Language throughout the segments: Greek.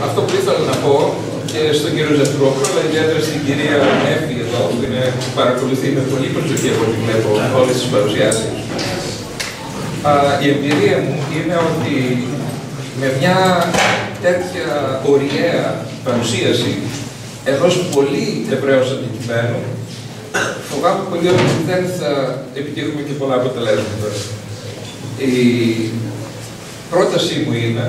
αυτό που ήθελα να πω και στον κύριο Ζαφυρόπουλο, αλλά ιδιαίτερα στην κυρία Εύη εδώ, που παρακολουθεί με πολύ προσοχή από ό,τι βλέπω όλες τις παρουσιάσεις. Η εμπειρία μου είναι ότι με μια τέτοια ωριαία παρουσίαση ενός πολύ ευρέως αντικειμένου, φοβάμαι πολύ ότι δεν θα επιτύχουμε και πολλά αποτελέσματα. Η πρότασή μου είναι,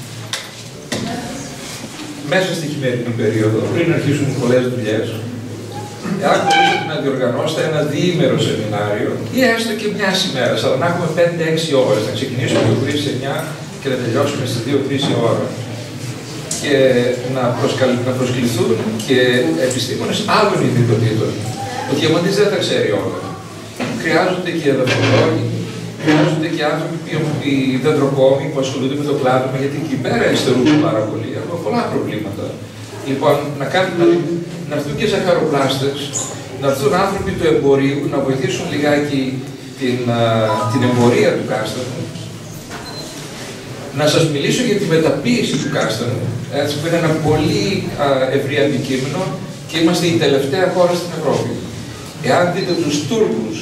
μέσα στη χειμερινή περίοδο, πριν αρχίσουν πολλές δουλειές, εάν μπορείτε να διοργανώσετε ένα διήμερο σεμινάριο ή έστω και μιας ημέρας, αλλά να έχουμε 5-6 ώρες, να ξεκινήσουμε το πρωί σε 9 και να τελειώσουμε στις 2-3 η ώρα. Και να προσκληθούν και επιστήμονες άλλων ειδικοτήτων. Ο διαμαντής δεν τα ξέρει όλα. Χρειάζονται και εδαφολόγοι, χρειάζονται και άνθρωποι, οι δεντροκόμοι που ασχολούνται με το κλάδο, γιατί εκεί πέρα υστερούν πάρα πολύ. Έχουμε πολλά προβλήματα. Λοιπόν, να έρθουν και ζαχαροπλάστες, να έρθουν άνθρωποι του εμπορίου, να βοηθήσουν λιγάκι την εμπορία του κάστανου. Να σας μιλήσω για τη μεταποίηση του κάστανου, που είναι ένα πολύ ευρύ αντικείμενο και είμαστε η τελευταία χώρα στην Ευρώπη. Εάν δείτε τους Τούρκους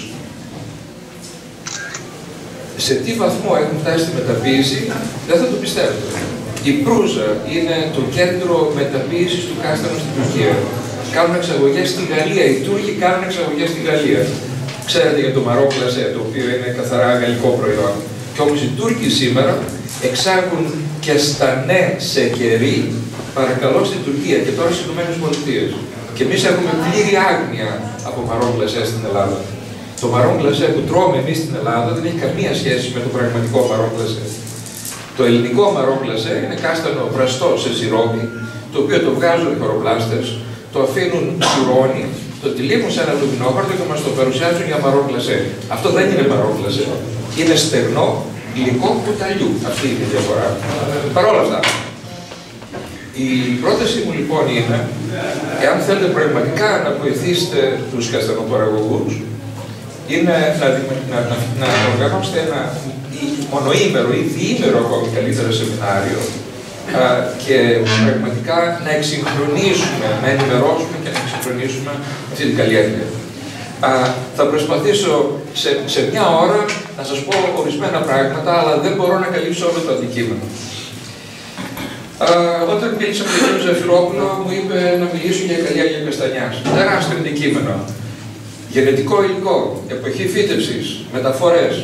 σε τι βαθμό έχουν φτάσει στη μεταποίηση, δεν θα το πιστεύετε. Η Προύζα είναι το κέντρο μεταποίησης του κάστανου στην Τουρκία. Κάνουν εξαγωγές στη Γαλλία, οι Τούρκοι κάνουν εξαγωγές στη Γαλλία. Ξέρετε για το Μαρό Κλασέ, το οποίο είναι καθαρά γαλλικό προϊόν. Και όμως οι Τούρκοι σήμερα εξάγουν και στανέ σε κερί, παρακαλώ, στην Τουρκία και τώρα στις ΗΠΑ. Και εμείς έχουμε πλήρη άγνοια από Μαρό Κλασέ στην Ελλάδα. Το Μαρό Κλασέ που τρώμε εμείς στην Ελλάδα δεν έχει καμία σχέση με το πραγματικό Μαρό Κλασέ. Το ελληνικό Μαρό Κλασέ είναι κάστανο βραστό σε σιρόπι, το οποίο το βγάζουν οι χωροπλάστες, το αφήνουν σουρώνει, το τυλίγουν σε ένα λουμινόχαρτο και μας το παρουσιάζουν για Μαρό Κλασέ. Αυτό δεν είναι Μαρό Κλασέ. Είναι στεγνό υλικό κουταλιού. Αυτή είναι η διαφορά. Παρ' όλα αυτά, η πρότασή μου λοιπόν είναι, εάν θέλετε πραγματικά να βοηθήσετε τους καστανοπαραγωγούς, είναι να οργανώσετε ένα μονοήμερο ή διήμερο ακόμη καλύτερα σεμινάριο και πραγματικά να εξυγχρονίσουμε, να ενημερώσουμε και να εξυγχρονίσουμε αυτή την καλλιέργεια. Θα προσπαθήσω σε μια ώρα να σας πω ορισμένα πράγματα, αλλά δεν μπορώ να καλύψω όλο το αντικείμενο. Όταν μίλησα με τον κύριο Ζαφυρόπουλο, μου είπε να μιλήσω για καλλιέργεια καστανιάς. Τεράστιο αντικείμενο. Γενετικό υλικό, εποχή φύτευσης, μεταφορές.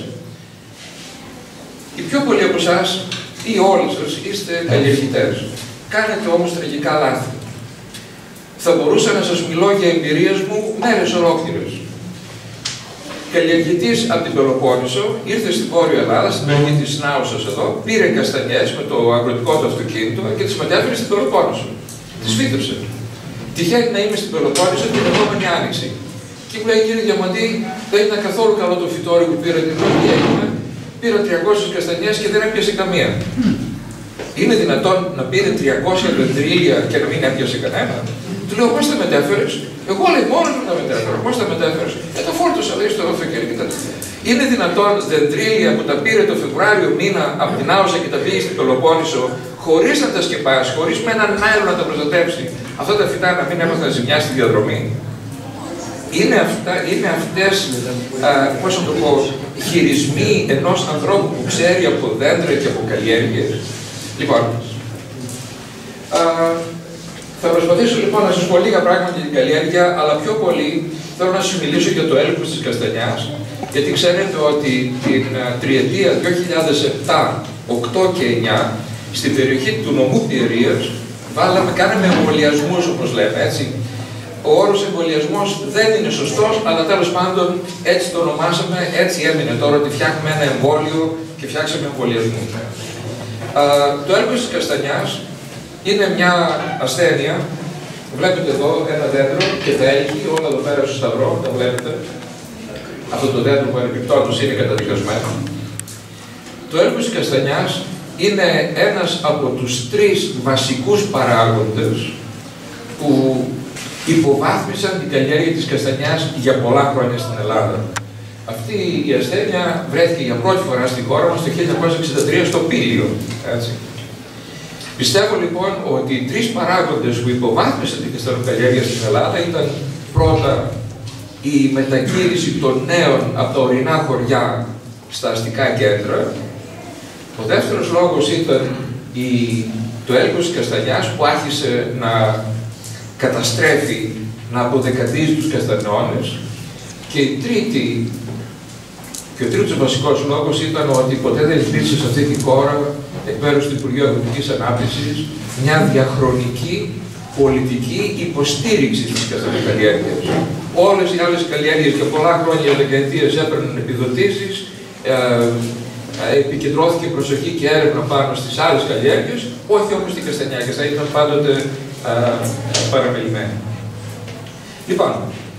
Οι πιο πολλοί από εσάς ή όλοι σας είστε καλλιεργητές. Κάνετε όμως τραγικά λάθη. Θα μπορούσα να σας μιλώ για εμπειρίες μου μέρες ολόκληρες. Καλλιεργητής από την Πελοπόννησο ήρθε στην Βόρεια Ελλάδα, στην περιοχή της Νάουσας εδώ, πήρε καστανιές με το αγροτικό του αυτοκίνητο και τις μετέφερε στην Πελοπόννησο. Τις φύτεψε. Τυχαίνει να είμαι στην Πελοπόννησο την επόμενη άνοιξη. Και μου λέει, κύριε Διαμαντή, δεν ήταν καθόλου καλό το φυτόριο που πήρα την πρώτη έγινε. Πήρα 300 καστανιές και δεν έπιασε καμία. Είναι δυνατόν να πήρε 300 δεντρίλια και να μην έπιασε κανένα? Του λέω, πώς τα μετέφερες? Εγώ λέει, μόνος μου τα μετέφερα. Πώς τα μετέφερες? Τα φόρτωσα, λέει, στο αυτοκίνητο. Είναι δυνατόν δεντρίλια που τα πήρε το Φεβρουάριο μήνα από την Άουσα και τα πήγε στην Πελοπόννησο, χωρίς να τα σκεπάσει, χωρίς με έναν νάιλον να τα προστατεύσει, αυτά τα φυτά να μην έμαθαν ζημιά στη διαδρομή? Είναι αυτές, πώς να το πω, χειρισμοί ενός ανθρώπου που ξέρει από δέντρα και από καλλιέργειες? Λοιπόν, θα προσπαθήσω λοιπόν να σας πω λίγα πράγματα για την καλλιέργεια, αλλά πιο πολύ θέλω να σας μιλήσω για το έλκος της καστανιάς, γιατί ξέρετε ότι την τριετία 2007, 8 και 9, στην περιοχή του νομού Πιερίας, κάναμε εμβολιασμούς, όπως λέμε, έτσι. Ο όρος εμβολιασμός δεν είναι σωστός, αλλά τέλος πάντων έτσι το ονομάσαμε, έτσι έμεινε τώρα, ότι φτιάχνουμε ένα εμβόλιο και φτιάξαμε εμβολιασμού. Το έλκος της καστανιάς είναι μια ασθένεια. Βλέπετε εδώ ένα δέντρο και τα έλκη, όλα εδώ πέρα στο σταυρό, τα βλέπετε. Αυτό το δέντρο που ανεπιπτόντως είναι καταδικασμένο. Το έλκος της καστανιάς είναι ένας από τους 3 βασικούς παράγοντες που υποβάθμισαν την καλλιέργεια της καστανιάς για πολλά χρόνια στην Ελλάδα. Αυτή η ασθένεια βρέθηκε για πρώτη φορά στη χώρα μας το 1963 στο Πήλιο. Έτσι. Πιστεύω λοιπόν ότι οι τρεις παράγοντες που υποβάθμισαν την καστανοκαλλιέργεια στην Ελλάδα ήταν πρώτα η μετακίνηση των νέων από τα ορεινά χωριά στα αστικά κέντρα. Ο δεύτερος λόγος ήταν το έλκος της καστανιάς που άρχισε να καταστρέφει, να αποδεκατίζει τους καστανιώνες. Και ο τρίτος βασικός λόγος ήταν ότι ποτέ δεν υπήρξε σε αυτή τη χώρα, εκ μέρους του Υπουργείου Αγροτικής Ανάπτυξης, μια διαχρονική πολιτική υποστήριξη της καστανοκαλλιέργειας. Όλες οι άλλες καλλιέργειες για πολλά χρόνια, δεκαετίες έπαιρναν επιδοτήσεις, επικεντρώθηκε προσοχή και έρευνα πάνω στις άλλες καλλιέργειες, όχι όμως στην καστανιά, και θα ήταν πάντοτε παραμελημένη. Λοιπόν,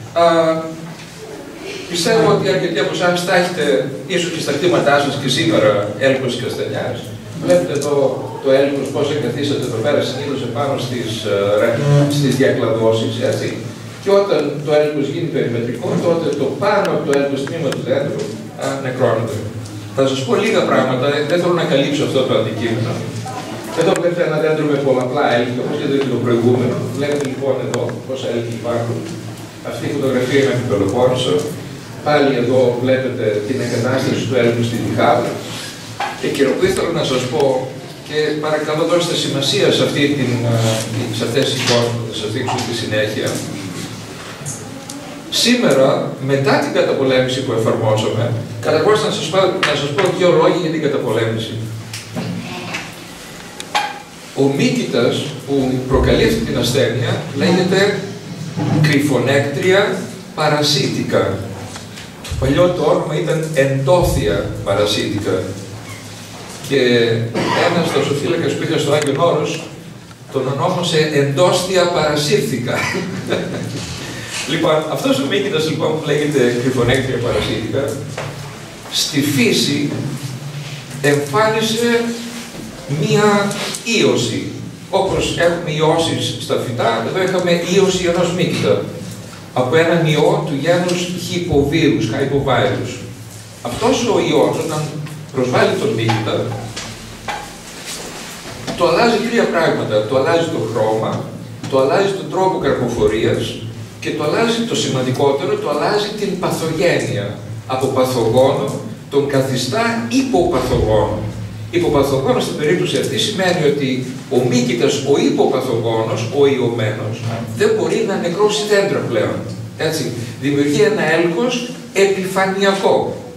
πιστεύω ότι αρκετοί από εσάς θα έχετε, ίσως και στα κτήματά σας και σήμερα, έλκος της καστανιάς. Βλέπετε εδώ το έλκος πώς εγκαθίσατε εδώ πέρα συνήθως επάνω στις διακλαδώσεις, έτσι. Και όταν το έλκος γίνει περιμετρικό, τότε το πάνω από το έλκος τμήμα του δέντρου νεκρώνεται. Θα σας πω λίγα πράγματα, δεν θέλω να καλύψω αυτό το αντικείμενο. Εδώ βλέπετε ένα δέντρο με πολλαπλά έλκη, όπως και το προηγούμενο. Βλέπετε λοιπόν εδώ πόσα έλκη υπάρχουν. Αυτή η φωτογραφία είναι από την Πελοπόννησο. Πάλι εδώ βλέπετε την εγκατάσταση του έλκου στη Διχάβη. Και εκείνο που ήθελα να σας πω, και παρακαλώ δώστε σημασία σε αυτές τις εικόνες που θα σας δείξω στη συνέχεια. Σήμερα, μετά την καταπολέμηση που εφαρμόσαμε, καταρχώς να σας πω δύο λόγια για την καταπολέμηση. Ο μύκητας που προκαλεί αυτή την ασθένεια λέγεται κρυφονέκτρια παρασίτικα. Το παλιό το όνομα ήταν εντόθια παρασίτικα. Και ένας δασοφύλακας που είχα στο Άγιον Όρος τον ονόμασε εντόστια παρασύρθηκα. Λοιπόν, αυτός ο μύκητας λοιπόν που λέγεται κρυφονέκτρια παρασίτικα, στη φύση εμφάνισε μία ίωση. Όπως έχουμε ιώσεις στα φυτά, εδώ είχαμε ίωση ενός μύκητα από έναν ιό του γένους hypovirus. Αυτός ο ιός, όταν προσβάλλει τον μύκητα, το αλλάζει τρία πράγματα. Το αλλάζει το χρώμα, το αλλάζει τον τρόπο καρποφορίας και το αλλάζει, το σημαντικότερο, το αλλάζει την παθογένεια. Από παθογόνο τον καθιστά υποπαθογόνο. Υποπαθογόνος στην περίπτωση αυτή σημαίνει ότι ο μύκητας, ο υποπαθογόνος, ο ιωμένος, δεν μπορεί να νεκρώσει δέντρα πλέον. Έτσι. Δημιουργεί ένα έλκος επιφανειακό.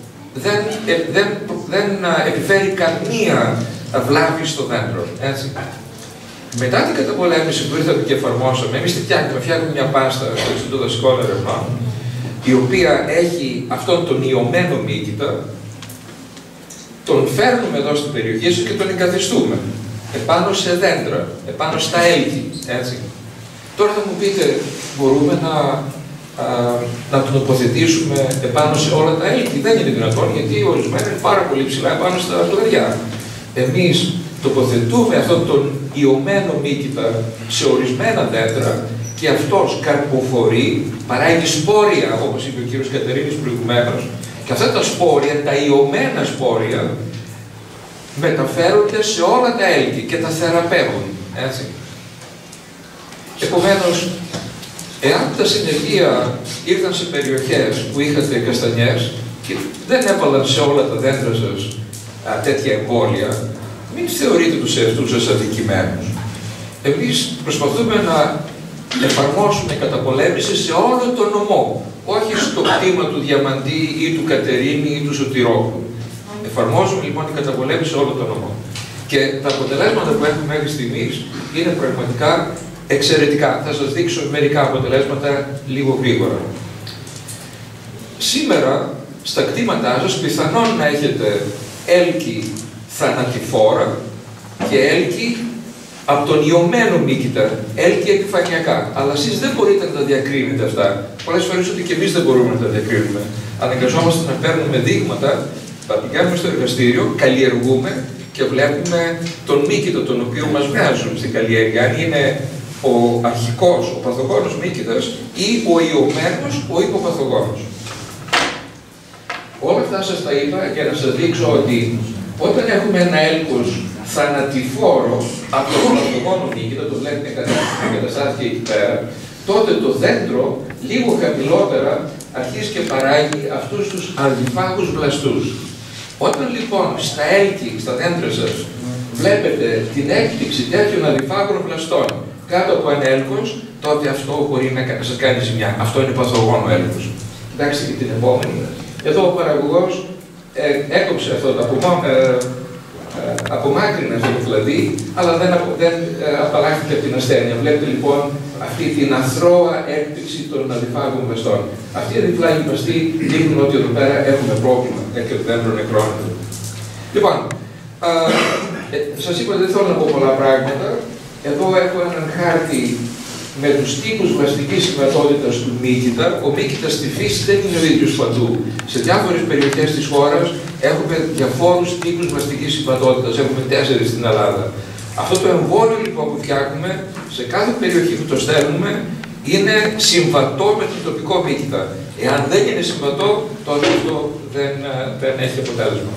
Δεν επιφέρει καμία βλάβη στο δέντρο. Έτσι. Μετά την καταπολέμηση που ήρθαμε και εφαρμόσαμε, εμείς φτιάχνουμε μια πάστα στο Ινστιτούτο Δασικών Ερευνών, η οποία έχει αυτόν τον ιωμένο μύκητα, τον φέρνουμε εδώ στην περιοχή σου και τον εγκαθιστούμε επάνω σε δέντρα, επάνω στα έλκη. Έτσι. Τώρα θα μου πείτε, μπορούμε να τον τοποθετήσουμε επάνω σε όλα τα έλκη? Δεν είναι δυνατόν, γιατί ορισμένα είναι πάρα πολύ ψηλά επάνω στα κλαδιά. Εμείς τοποθετούμε αυτόν τον ιωμένο μύκητα σε ορισμένα δέντρα και αυτός καρποφορεί, παράγει σπόρια, όπως είπε ο κύριος Κατερίνης προηγουμένως, και αυτά τα σπόρια, τα ιωμένα σπόρια, μεταφέρονται σε όλα τα έλκη και τα θεραπεύουν. Έτσι. Επομένως, εάν τα συνεργεία ήρθαν σε περιοχές που είχατε καστανιές και δεν έβαλαν σε όλα τα δέντρα σας τέτοια εμβόλια, μην θεωρείτε τους εαυτούς σας αδικημένους. Εμείς προσπαθούμε να εφαρμόσουμε καταπολέμηση σε όλο τον νομό, όχι στο κτήμα του Διαμαντή ή του Κατερίνη ή του Σωτηρόπουλου. Εφαρμόζουμε λοιπόν την καταπολέμηση σε όλο τον νομό. Και τα αποτελέσματα που έχουμε μέχρι στιγμής είναι πραγματικά εξαιρετικά. Θα σας δείξω μερικά αποτελέσματα λίγο γρήγορα. Σήμερα, στα κτήματά σας, πιθανόν να έχετε έλκη θανατηφόρα και έλκη από τον ιωμένο μύκητα, έλκη επιφανειακά. Αλλά εσείς δεν μπορείτε να τα διακρίνετε αυτά. Πολλές φορές ότι και εμείς δεν μπορούμε να τα διακρίνουμε. Αναγκαζόμαστε να παίρνουμε δείγματα, τα πηγαίνουμε στο εργαστήριο, καλλιεργούμε και βλέπουμε τον μύκητα τον οποίο μας βγάζουν στην καλλιέργεια. Αν είναι ο αρχικός, ο παθογόνος μύκητας ή ο ιωμένος, ο υποπαθογόνος. Όλα αυτά σας τα είπα για να σας δείξω ότι όταν έχουμε ένα έλκος θανατηφόρο από τον παθογόνο μύκητα, το βλέπετε καταστάθηκε εκεί πέρα, τότε το δέντρο λίγο χαμηλότερα αρχίζει και παράγει αυτούς τους αδειφάγους βλαστούς. Όταν λοιπόν στα έλκη, στα δέντρα σας, βλέπετε την έκπληξη τέτοιων αδειφάγων βλαστών κάτω από ένα έλκος, τότε αυτό μπορεί να σας κάνει ζημιά. Αυτό είναι παθογόνο έλκος. Εντάξει, και την επόμενη. Εδώ ο παραγωγός έκοψε αυτό το απομάκρυνε αυτό το φλαδί, αλλά δεν απαλλάχθηκε από την ασθένεια. Βλέπετε λοιπόν αυτή την αθρώα έκπληξη των αδειφάγων βλαστών. Αυτοί οι αδειφάγοι βλαστοί δείχνουν ότι εδώ πέρα έχουμε πρόβλημα και το δέντρο νεκρώνεται. Λοιπόν, σας είπα ότι δεν θέλω να πω πολλά πράγματα. Εδώ έχω έναν χάρτη με τους τύπους βλαστικής συμβατότητας του μύκητα. Ο μύκητας στη φύση δεν είναι ο ίδιος παντού. Σε διάφορες περιοχές της χώρας έχουμε διαφόρους τύπους βλαστικής συμβατότητας. Έχουμε 4 στην Ελλάδα. Αυτό το εμβόλιο λοιπόν που φτιάχνουμε, σε κάθε περιοχή που το στέλνουμε, είναι συμβατό με τον τοπικό μύκητα. Εάν δεν είναι συμβατό, τότε αυτό δεν έχει αποτέλεσμα.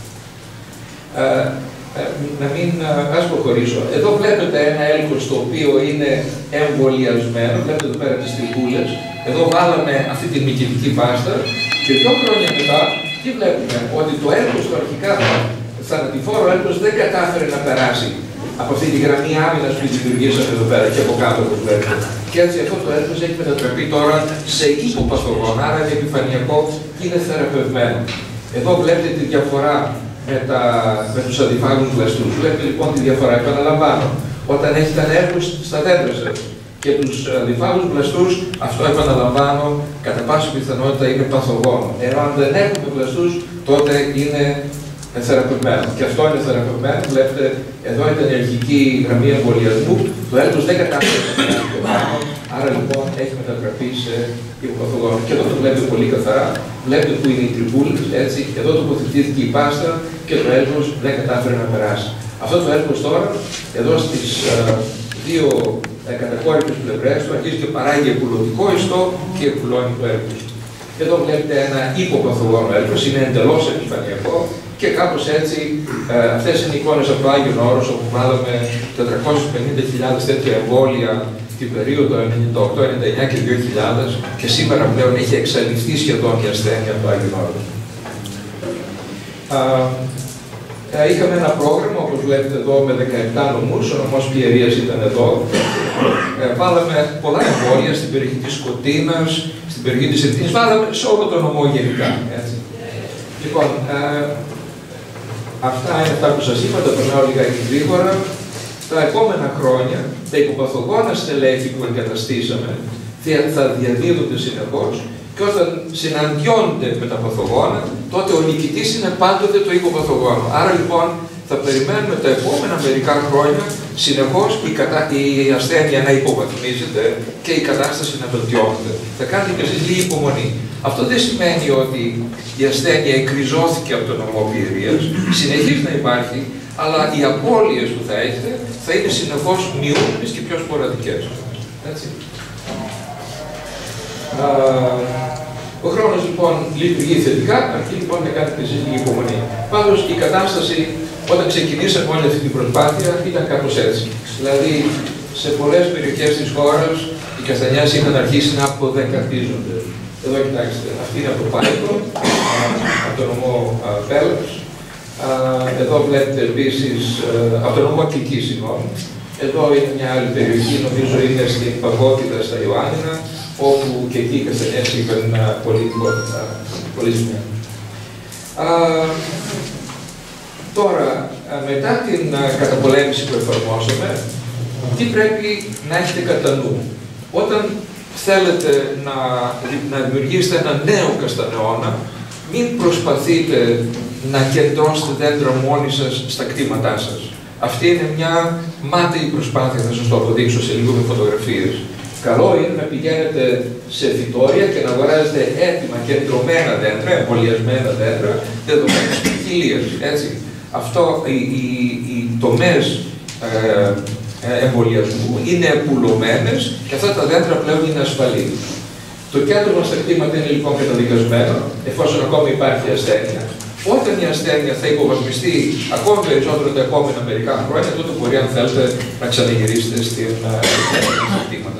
Ας προχωρήσω. Εδώ βλέπετε ένα έλκος το οποίο είναι εμβολιασμένο. Βλέπετε εδώ πέρα τις τρυπούλες. Εδώ βάλαμε αυτή τη μυκητική πάστα και 2 χρόνια μετά τι βλέπουμε? Ότι το έλκος, το αρχικά θανατηφόρο έλκος, δεν κατάφερε να περάσει από αυτή τη γραμμή άμυνας που δημιουργήσαμε εδώ πέρα και από κάτω όπως βλέπετε. Και έτσι αυτό το έλκος έχει μετατραπεί τώρα σε υποπαθογόνο, άρα είναι επιφανειακό και είναι θεραπευμένο. Εδώ βλέπετε τη διαφορά με τους αδειφάγους βλαστούς. Βλέπετε λοιπόν τη διαφορά. Επαναλαμβάνω, όταν έχετε ένα έλκος στα δέντρα σας και τους αδειφάγους βλαστούς, αυτό επαναλαμβάνω, κατά πάσα πιθανότητα είναι παθογόνο. Εάν δεν έχουμε βλαστούς, τότε είναι θεραπευμένο. Και αυτό είναι θεραπευμένο. Βλέπετε, εδώ ήταν η αρχική γραμμή εμβολιασμού. Το έλκος δεν κατάφερε να περάσει το πάνω, άρα λοιπόν έχει μετατραπεί σε υποπαθογόνο. Και εδώ το βλέπετε πολύ καθαρά. Βλέπετε που είναι οι τρυπούλες, έτσι. Εδώ τοποθετήθηκε η πάστα και το έλκος δεν κατάφερε να περάσει. Αυτό το έλκος τώρα, εδώ στις 2 κατακόρυφες πλευρές του, αρχίζει και παράγει επουλωτικό ιστό και επουλώνει το έλκος. Εδώ βλέπετε ένα υποπαθογόνο έλκος, είναι εντελώς επιφανειακό και κάπως έτσι αυτές είναι οι εικόνες από το Άγιον Όρος, όπου βάλαμε 450.000 τέτοια εμβόλια την περίοδο 98, 99 και 2000 και σήμερα πλέον έχει εξαλειφθεί σχεδόν η ασθένεια από το Άγιον Όρος. Είχαμε ένα πρόγραμμα, όπως βλέπετε εδώ, με 17 νομούς, ο νομός Πιερίας ήταν εδώ. Βάλαμε πολλά εμβόλια στην περιοχή της Σκοτίνας, στην περιοχή της Ευθύνης, βάλαμε σε όλο το νομό γενικά. Έτσι. Λοιπόν, αυτά είναι αυτά που σας είπα, τα περνάω λιγάκι γρήγορα. Τα επόμενα χρόνια, τα υποπαθογόνα στελέχη που εγκαταστήσαμε θα διαδίδονται συνεχώς και όταν συναντιόνται με τα παθογόνα, τότε ο νικητής είναι πάντοτε το υποπαθογόνο. Άρα λοιπόν θα περιμένουμε τα επόμενα μερικά χρόνια συνεχώς η ασθένεια να υποβαθμίζεται και η κατάσταση να βελτιώνεται. Θα κάνετε και εσείς λίγη υπομονή. Αυτό δεν σημαίνει ότι η ασθένεια εκκριζώθηκε από τον νομό Πιερίας, συνεχίζει να υπάρχει, αλλά οι απώλειες που θα έχετε θα είναι συνεχώς μειούμενες και πιο σποραδικές. Έτσι. Ο χρόνος λοιπόν λειτουργεί θετικά, αρκεί λοιπόν να κάνετε εσείς λίγη υπομονή. Πάντως η κατάσταση όταν ξεκινήσαμε όλη αυτή την προσπάθεια ήταν κάπως έτσι. Δηλαδή σε πολλές περιοχές της χώρας οι καστανιάς είχαν αρχίσει να αποδεκαρτίζονται. Εδώ κοιτάξτε, αυτή είναι από το Πάικο, από το νομό Πέλας. Εδώ βλέπετε επίσης από το νομό Κιλκή, συγγνώμη. Εδώ είναι μια άλλη περιοχή, νομίζω είναι στην Παγκότηδα στα Ιωάννινα, όπου και εκεί οι καστανιές είχαν πολύ ζημιά. Τώρα, μετά την καταπολέμηση που εφαρμόσαμε, τι πρέπει να έχετε κατά νου? Όταν θέλετε να δημιουργήσετε ένα νέο καστανεώνα, μην προσπαθείτε να κεντρώσετε δέντρα μόνοι σας στα κτήματά σας. Αυτή είναι μια μάταιη προσπάθεια, θα σας το αποδείξω σε λίγο με φωτογραφίες. Καλό είναι να πηγαίνετε σε φυτόρια και να αγοράζετε έτοιμα κεντρωμένα δέντρα, εμβολιασμένα δέντρα, δεδομένες ποικιλίες. Έτσι. Αυτό, οι τομές εμβολιασμού είναι επουλωμένες και αυτά τα δέντρα πλέον είναι ασφαλή. Το κέντρο μας στα κτήματα είναι λοιπόν καταδικασμένο, εφόσον ακόμα υπάρχει ασθένεια. Όταν η ασθένεια θα υποβαθμιστεί ακόμη περισσότερο τα επόμενα μερικά χρόνια, τότε μπορεί, αν θέλετε, να ξαναγυρίσετε στην κτήματα.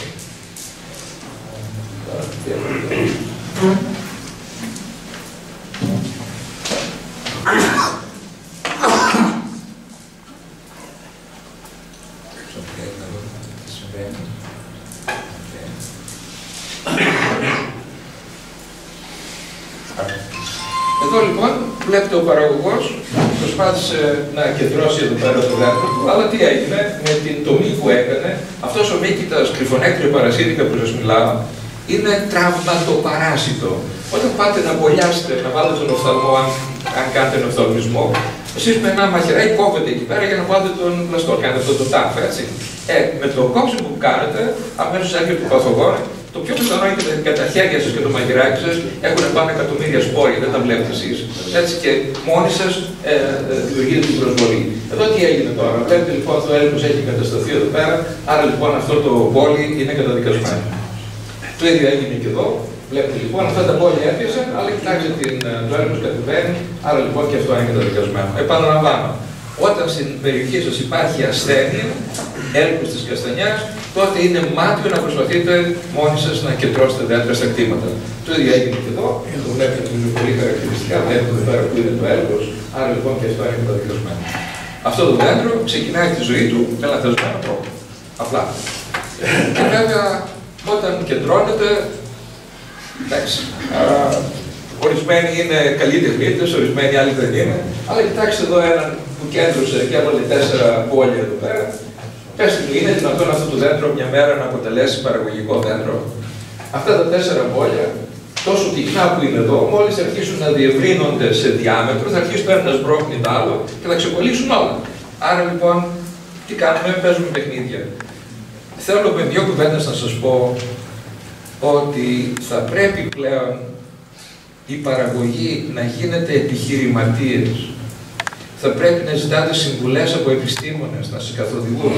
Εδώ λοιπόν βλέπετε ο παραγωγός προσπάθησε να κεντρώσει εδώ πέρα το δέντρο του, αλλά τι έγινε με την τομή που έκανε, αυτός ο μύκητας κρυφονέκτριο παρασίτικα που σας μιλάω, είναι τραυματοπαράσιτο. Όταν πάτε να μπολιάσετε, να βάλετε τον οφθαλμό, αν κάνετε τον οφθαλμισμό, εσείς με ένα μαχαιράκι κόβετε εκεί πέρα για να βάλετε τον πλαστό, κάνετε αυτό το τάφ, έτσι. Με το κόψιμο που κάνετε, αμέσως έρχεται το παθογόνο. Το πιο πιθανό είναι και τα χέρια σας και το μαγειράκι σας έχουν πάνω εκατομμύρια σπόρια, δεν τα βλέπετε εσείς. Έτσι και μόνοι σας δημιουργείτε την προσβολή. Εδώ τι έγινε τώρα. Βλέπετε λοιπόν το έλκος έχει κατασταθεί εδώ πέρα, άρα λοιπόν αυτό το μπόλι είναι καταδικασμένο. Το ίδιο έγινε και εδώ. Βλέπετε λοιπόν αυτά τα μπόλια έπιασαν, αλλά κοιτάξτε το έλκος κατεβαίνει, άρα λοιπόν και αυτό είναι καταδικασμένο. Επαναλαμβάνω. Όταν στην περιοχή σας υπάρχει ασθένεια, έλκος της καστανιάς, τότε είναι μάτιο να προσπαθείτε μόνοι σας να κεντρώσετε δέντρα στα κτήματα. Το ίδιο έγινε και εδώ, το βλέπετε είναι πολύ χαρακτηριστικά, βλέπετε εδώ πέρα που είναι το έλκος, άρα λοιπόν και αυτό είναι καταδικασμένο. Αυτό το δέντρο ξεκινάει τη ζωή του με λανθασμένο τρόπο. Απλά. Και βέβαια, όταν κεντρώνεται, εντάξει, ορισμένοι είναι καλοί τεχνίτες, ορισμένοι άλλοι δεν είναι, αλλά κοιτάξτε εδώ έναν που κέντρωσε και έβαλε 4 μπόλια εδώ πέρα. Πέστε μου, είναι δυνατόν αυτό το δέντρο μια μέρα να αποτελέσει παραγωγικό δέντρο? Αυτά τα 4 μπόλια, τόσο πυκνά που είναι εδώ, μόλις αρχίσουν να διευρύνονται σε διάμετρο, θα αρχίσουν το ένα να σμπρώχνει το άλλο και θα ξεκολλήσουν όλα. Άρα λοιπόν, τι κάνουμε, παίζουμε παιχνίδια. Θέλω με 2 κουβέντες να σας πω ότι θα πρέπει πλέον η παραγωγή να γίνεται επιχειρηματίες. Θα πρέπει να ζητάτε συμβουλές από επιστήμονες, να σας καθοδηγούν.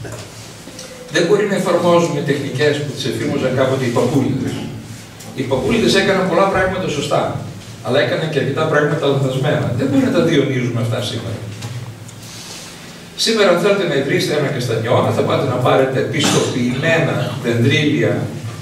Δεν μπορεί να εφαρμόζουμε τεχνικές που τις εφήμωζαν κάποτε οι παππούλιδες. Οι παππούλιδες έκαναν πολλά πράγματα σωστά, αλλά έκαναν και αρκετά πράγματα λανθασμένα. Δεν μπορεί να τα διονύζουμε αυτά σήμερα. Σήμερα, αν θέλετε να ιδρύσετε ένα καστανιώνα, θα πάτε να πάρετε πιστοποιημένα δεντρίλια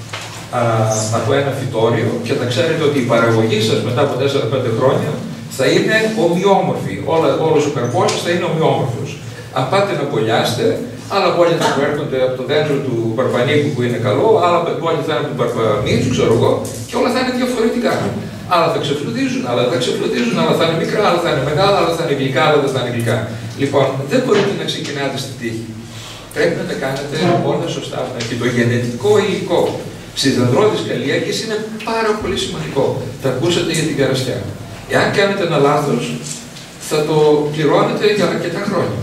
από ένα φυτόριο και θα ξέρετε ότι η παραγωγή σας μετά από 4-5 χρόνια θα είναι ομοιόμορφη. Όλος ο καρπός σας θα είναι ομοιόμορφος. Αν πάτε να μπολιάσετε, άλλα μπόλια θα προέρχονται από το δέντρο του παρπανίκου που είναι καλό, άλλα μπόλια θα είναι από του παρπαμίτσου, ξέρω εγώ, και όλα θα είναι διαφορετικά. Άλλα θα ξεφλουδίζουν, άλλα θα ξεφλουδίζουν, άλλα θα είναι μικρά, άλλα θα είναι μεγάλα, άλλα θα είναι γλυκά, άλλα δεν θα είναι γλυκά. Λοιπόν, δεν μπορείτε να ξεκινάτε στην τύχη. Πρέπει να τα κάνετε όλα σωστά. Και το γενετικό υλικό στις δεντρώδεις καλλιέργειες είναι πάρα πολύ σημαντικό. Τα ακούσατε για την καραστιά. Εάν κάνετε ένα λάθος, θα το πληρώνετε για αρκετά χρόνια.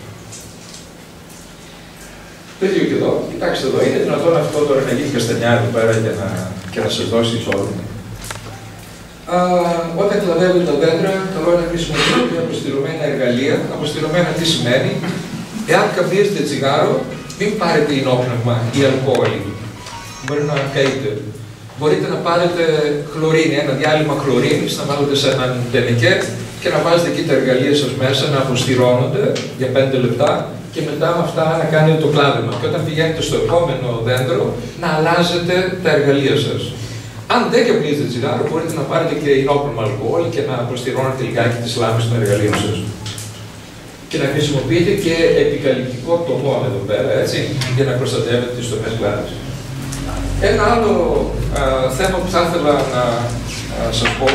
Το ίδιο και εδώ. Κοιτάξτε εδώ, είναι δυνατόν αυτό τώρα να γίνει καστανιά εδώ πέρα και να σας δώσει εισόδημα. Όταν κλαδεύουν τα δέντρα, καλό είναι να χρησιμοποιείτε αποστηρωμένα εργαλεία. Αποστηρωμένα τι σημαίνει? Εάν καπνίζετε τσιγάρο, μην πάρετε ενόπνευμα ή αλκοόλ. Μπορεί να καείτε. Μπορείτε να πάρετε χλωρίνη, ένα διάλειμμα χλωρίνης, να βάλετε σε έναν τενεκέ και να βάζετε εκεί τα εργαλεία σας μέσα, να αποστηρώνονται για 5 λεπτά και μετά με αυτά να κάνετε το κλάδεμα. Και όταν πηγαίνετε στο επόμενο δέντρο, να αλλάζετε τα εργαλεία σας. Αν δεν καπνίζετε τσιγάρο, μπορείτε να πάρετε και ενόπνευμα αλκοόλ και να αποστηρώνετε λιγάκι τις λάμπες των εργαλείων σας. Και να χρησιμοποιείτε και επικαλυπτικό τομό εδώ πέρα, έτσι, για να προστατεύετε τις τομές κλάδες. Ένα άλλο θέμα που θα ήθελα να σας πω,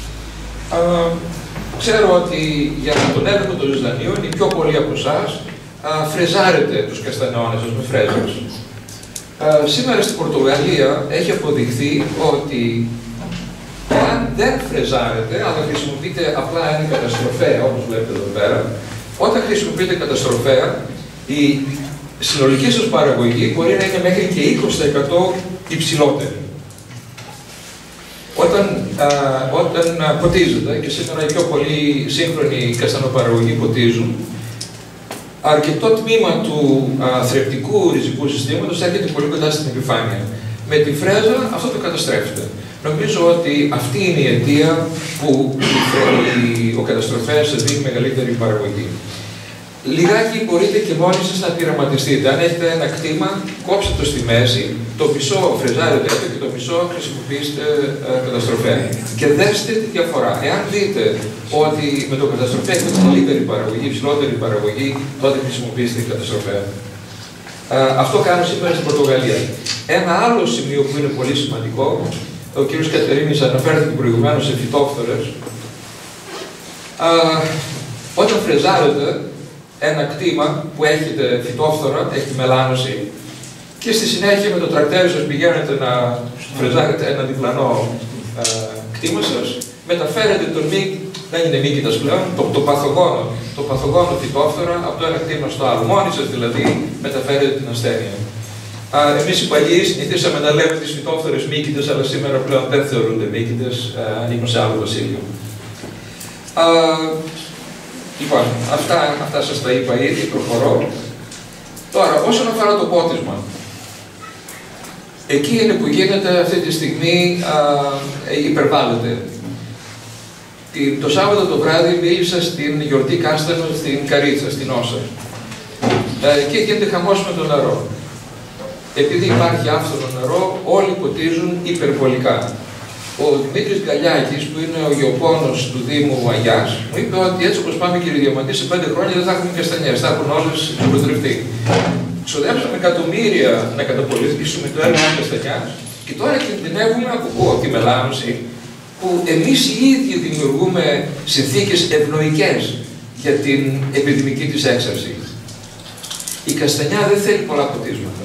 ξέρω ότι για τον έλεγχο των ζυζανίων, οι πιο πολλοί από εσάς φρεζάρετε τους καστανιώνες σας με φρέζες. Σήμερα στην Πορτογαλία έχει αποδειχθεί ότι αν δεν φρεζάρετε, αλλά χρησιμοποιείτε απλά ένα καταστροφέα, όπως βλέπετε εδώ πέρα, όταν χρησιμοποιείτε καταστροφέα, η συνολική σας παραγωγή μπορεί να είναι μέχρι και 20% υψηλότερη. Όταν ποτίζετε, και σήμερα οι πιο πολλοί σύγχρονοι καστανοπαραγωγοί ποτίζουν, αρκετό τμήμα του θρεπτικού ριζικού συστήματος έρχεται πολύ κοντά στην επιφάνεια. Με τη φρέζα αυτό το καταστρέφεται. Νομίζω ότι αυτή είναι η αιτία που ο καταστροφέας δίνει μεγαλύτερη παραγωγή. Λιγάκι μπορείτε και μόνοι σας να πειραματιστείτε. Αν έχετε ένα κτήμα, κόψτε το στη μέση, το μισό φρεζάρετε το και το μισό χρησιμοποιήστε καταστροφέα. Και δέστε τη διαφορά. Εάν δείτε ότι με το καταστροφέα έχετε μεγαλύτερη παραγωγή, υψηλότερη παραγωγή, τότε χρησιμοποιήστε καταστροφέα. Αυτό κάνω σήμερα στην Πορτογαλία. Ένα άλλο σημείο που είναι πολύ σημαντικό, ο κ. Κατερίνης αναφέρθηκε προηγουμένως σε φυτόφθορες. Όταν φρεζάρετε ένα κτήμα που έχετε φυτόφθορα, έχει μελάνωση, και στη συνέχεια με το τρακτέρι σας πηγαίνετε να φρεζάρετε ένα διπλανό κτήμα σας, μεταφέρετε τον δεν είναι μύκητας πλέον, το παθογόνο φυτόφθορα από το ένα κτήμα στο άλλο. Μόνοι σας δηλαδή μεταφέρετε την ασθένεια. Εμείς οι παλιοί συνηθίσαμε να λέμε τις φυτόφθορες μύκητες, αλλά σήμερα πλέον δεν θεωρούνται μύκητες, ανήκουν σε άλλο βασίλειο. Λοιπόν, αυτά σας τα είπα ήδη, προχωρώ. Τώρα, όσον αφορά το πότισμα, εκεί είναι που γίνεται αυτή τη στιγμή, υπερβάλλεται. Το Σάββατο το βράδυ μίλησα στην γιορτή Κάστανο στην Καρίτσα, στην Όσα. Και γίνεται χαμός με το νερό. Επειδή υπάρχει άφθονο νερό, όλοι ποτίζουν υπερβολικά. Ο Δημήτρης Γκαλιάκης, που είναι ο γεωπόνος του Δήμου Αγιάς, μου είπε ότι έτσι όπως πάμε, κύριε Διαμαντή, σε 5 χρόνια δεν θα έχουμε καστανιές, θα έχουν όλες προτρευτεί. Ξοδέψαμε εκατομμύρια να καταπολεμήσουμε το έργο της καστανιάς και τώρα κινδυνεύουμε από τη μελάνωση, που εμείς οι ίδιοι δημιουργούμε συνθήκες ευνοϊκές για την επιδημική της έξαρση. Η καστανιά δεν θέλει πολλά ποτίσματα.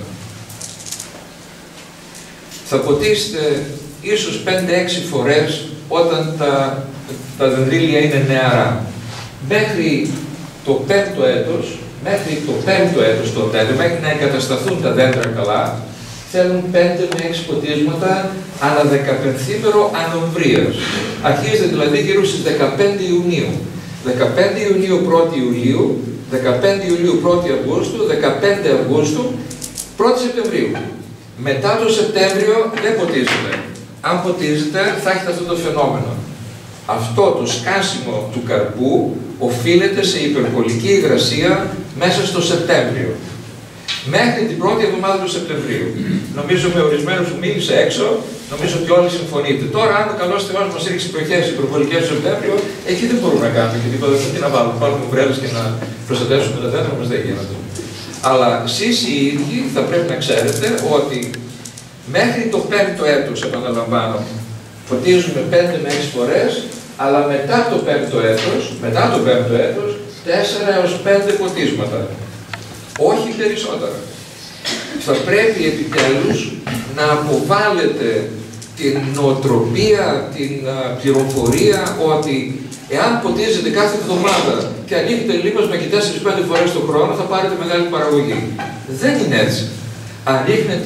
Θα ποτίσετε ίσως 5-6 φορές όταν τα δενδρίλια είναι νεαρά. Μέχρι το πέμπτο έτος, μέχρι να εγκατασταθούν τα δέντρα καλά, θέλουν 5 με 6 ποτίσματα ανά 15ήμερο ανομβρίας. Αρχίζεται δηλαδή γύρω στις 15 Ιουνίου. 15 Ιουνίου 1η Ιουλίου, 15 Ιουλίου 1η Αυγούστου, 15 Αυγούστου, 1η Σεπτεμβρίου. Μετά το Σεπτέμβριο δεν ποτίζεται. Αν ποτίζεται θα έχετε αυτό το φαινόμενο. Αυτό το σκάσιμο του καρπού οφείλεται σε υπερβολική υγρασία μέσα στο Σεπτέμβριο. Μέχρι την πρώτη εβδομάδα του Σεπτεμβρίου. Νομίζω με ορισμένους που μίλησα έξω, νομίζω ότι όλοι συμφωνείτε. Τώρα, αν ο καλός Θεός μας ρίξει προχές υπερβολικές στο Σεπτέμβριο, εκεί δεν μπορούμε να κάνουμε και τίποτα. Τι να βάλουμε, πάρουμε ομπρέλες και να προστατεύσουμε τα δέντρα μας, δεν γίνεται. Αλλά εσείς οι ίδιοι θα πρέπει να ξέρετε ότι μέχρι το 5ο έτος, επαναλαμβάνω, ποτίζουμε 5 με 6 φορές, αλλά μετά το 5ο έτος, 4 έως 5 ποτίσματα. Όχι περισσότερα. Θα πρέπει επιτέλους να αποβάλλετε την νοοτροπία, την πληροφορία ότι εάν ποτίζετε κάθε εβδομάδα και ανοίγετε λίπασμα και 4-5 φορές το χρόνο, θα πάρετε μεγάλη παραγωγή. Δεν είναι έτσι. Αν ρίχνετε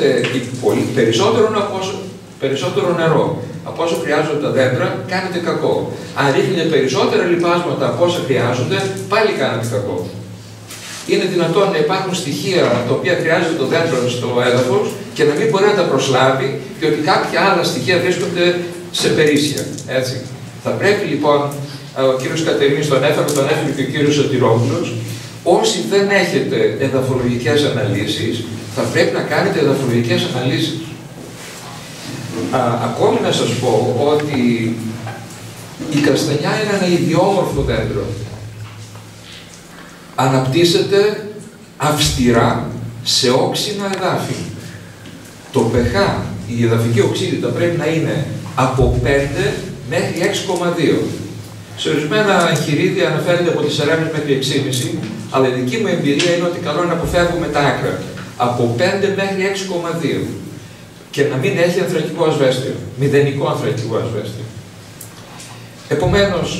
περισσότερο νερό από όσο χρειάζονται τα δέντρα, κάνετε κακό. Αν ρίχνετε περισσότερα λιπάσματα από όσα χρειάζονται, πάλι κάνετε κακό. Είναι δυνατόν να υπάρχουν στοιχεία τα οποία χρειάζεται το δέντρο στο έδαφος και να μην μπορεί να τα προσλάβει, διότι κάποια άλλα στοιχεία βρίσκονται σε περίσσια. Έτσι. Θα πρέπει λοιπόν, ο κύριος Κατερίνης τον έφερε και ο κύριος Σωτηρόπουλος, όσοι δεν έχετε εδαφολογικές αναλύσεις, θα πρέπει να κάνετε εδαφολογικές αναλύσεις. Ακόμη να σας πω ότι η καστανιά είναι ένα ιδιόμορφο δέντρο. Αναπτύσσεται αυστηρά σε όξινα εδάφη. Το pH, η εδαφική οξύτητα πρέπει να είναι από 5 μέχρι 6,2. Σε ορισμένα εγχειρίδια αναφέρεται από 4,5 μέχρι 6,5, αλλά η δική μου εμπειρία είναι ότι καλό είναι να αποφεύγουμε τα άκρα. Από 5 μέχρι 6,2. Και να μην έχει ανθρακικό ασβέστιο, μηδενικό ανθρακικό ασβέστιο. Επομένως,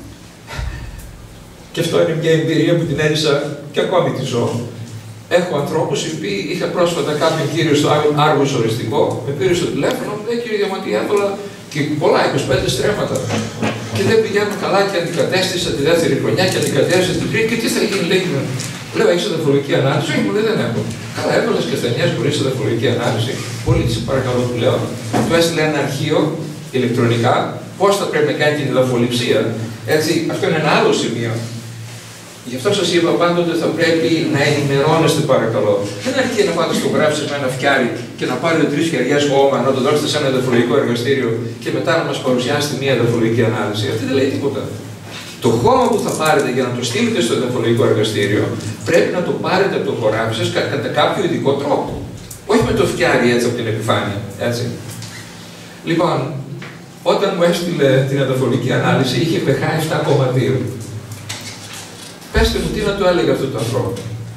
και αυτό είναι μια εμπειρία που την έζησα και ακόμη τη ζω. Έχω ανθρώπους οι οποίοι είχα πρόσφατα κάποιον κύριο στο Άργος οριστικό, με πήρε στο τηλέφωνο, μου λέει κύριε Διαμαντή, έβαλα και πολλά, 25 στρέμματα. Και δεν πηγαίνουν καλά και αντικατέστησα τη δεύτερη χρονιά και αντικατέστησα την τρίτη. Και τι θα γίνει, λέει. Λέω, έχεις εδαφολογική ανάλυση? Όχι, μου λέει, δεν έχω. Καλά, έβαλες καστανιές χωρίς εδαφολογική ανάλυση. Πολύ σε παρακαλώ, του λέω. Του έστειλε ένα αρχείο ηλεκτρονικά, πώς θα πρέπει να κάνει την εδαφοληψία. Έτσι, αυτό είναι ένα άλλο σημείο. Γι' αυτό σας είπα πάντοτε θα πρέπει να ενημερώνεστε παρακαλώ. Δεν αρκεί να πάτε στο γράψει με ένα φτιάρι και να πάρετε 3 χεριές χώμα, να το δώσετε σε ένα εδαφολογικό εργαστήριο και μετά να μας παρουσιάσετε μια εδαφολογική ανάλυση. Αυτή δεν λέει τίποτα. Το χώμα που θα πάρετε για να το στείλετε στο εδαφολογικό εργαστήριο πρέπει να το πάρετε από το χωράφι σας κατά κάποιο ειδικό τρόπο. Όχι με το φτιάρι έτσι από την επιφάνεια. Έτσι. Λοιπόν, όταν μου έστειλε την εδαφολογική ανάλυση είχε pH 7,2. Πέστε μου τι να του έλεγα αυτό το ανθρώπου.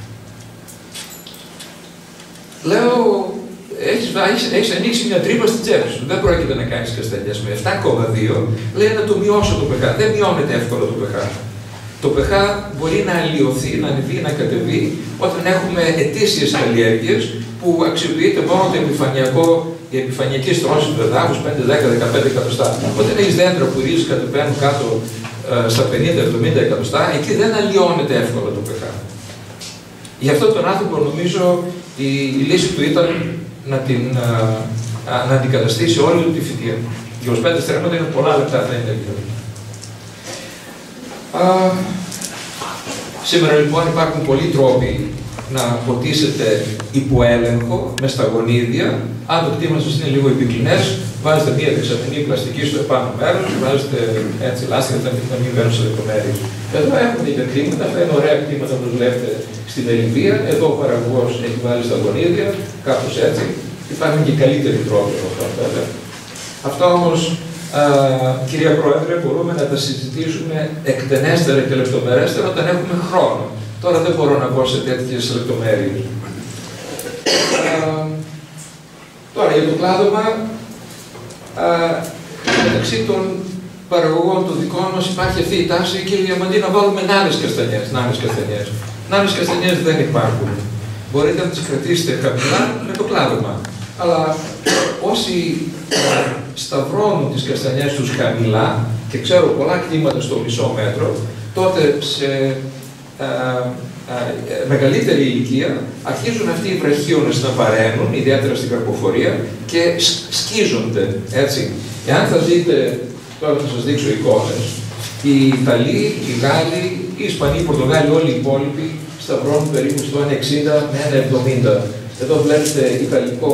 Λέω, έχεις ανοίξει μια τρύπα στην τσέπη σου. Δεν πρόκειται να κάνεις καστανιές με 7,2. Λέει να το μειώσω το pH. Δεν μειώνεται εύκολα το pH. Το pH μπορεί να αλλοιωθεί, να ανεβεί, να κατεβεί όταν έχουμε ετήσιες καλλιέργειες που αξιοποιείται μόνο το επιφανειακό, η επιφανειακή στρώση του εδάφους 5, 10, 15 εκατοστά. Όταν έχεις δέντρα που ρίζεις κατεβαίνουν κάτω στα 50-70 εκατοστά, εκεί δεν αλλοιώνεται εύκολα το pH. Γι' αυτό τον άνθρωπο νομίζω η λύση του ήταν να αντικαταστήσει όλη τη φυτεία. 25 στρέμματα είναι πολλά λεπτά, δεν είναι λίγο. Σήμερα λοιπόν υπάρχουν πολλοί τρόποι να ποτίσετε υποέλεγχο με σταγονίδια. Αν το κτήμα σας είναι λίγο επικλινές, βάζετε μία δεξαμενή πλαστική στο επάνω μέρος, βάζετε έτσι λάστιχα να μην μπαίνουν σε λεπτομέρειες. Εδώ έχουμε και κτήματα, αυτά είναι ωραία κτήματα που βλέπετε στην Ελβία. Εδώ ο παραγωγός έχει βάλει σταγονίδια, κάπως έτσι. Υπάρχουν και καλύτεροι τρόποι από αυτό βέβαια. Αυτά όμως, κυρία Πρόεδρε, μπορούμε να τα συζητήσουμε εκτενέστερα και λεπτομερέστερα όταν έχουμε χρόνο. Τώρα δεν μπορώ να μπω σε τέτοιες λεπτομέρειες. Τώρα για το κλάδωμα, μεταξύ των παραγωγών των δικών μας υπάρχει αυτή η τάση, κύριε Διαμαντή, να βάλουμε νάνες καστανιές. Νάνες καστανιές δεν υπάρχουν. Μπορείτε να τις κρατήσετε χαμηλά με το κλάδωμα. Αλλά όσοι σταυρώνουν τις καστανιές τους χαμηλά, και ξέρω πολλά κτήματα στο μισό μέτρο, τότε σε μεγαλύτερη ηλικία αρχίζουν αυτοί οι βραχίονες να βαραίνουν, ιδιαίτερα στην καρποφορία, και σκίζονται, έτσι. Εάν θα δείτε, τώρα θα σας δείξω εικόνες, οι Ιταλοί, οι Γάλλοι, οι Ισπανοί, οι Πορτογάλοι, όλοι οι υπόλοιποι σταυρώνουν περίπου στο 1,60 με 1,70. Εδώ βλέπετε ιταλικό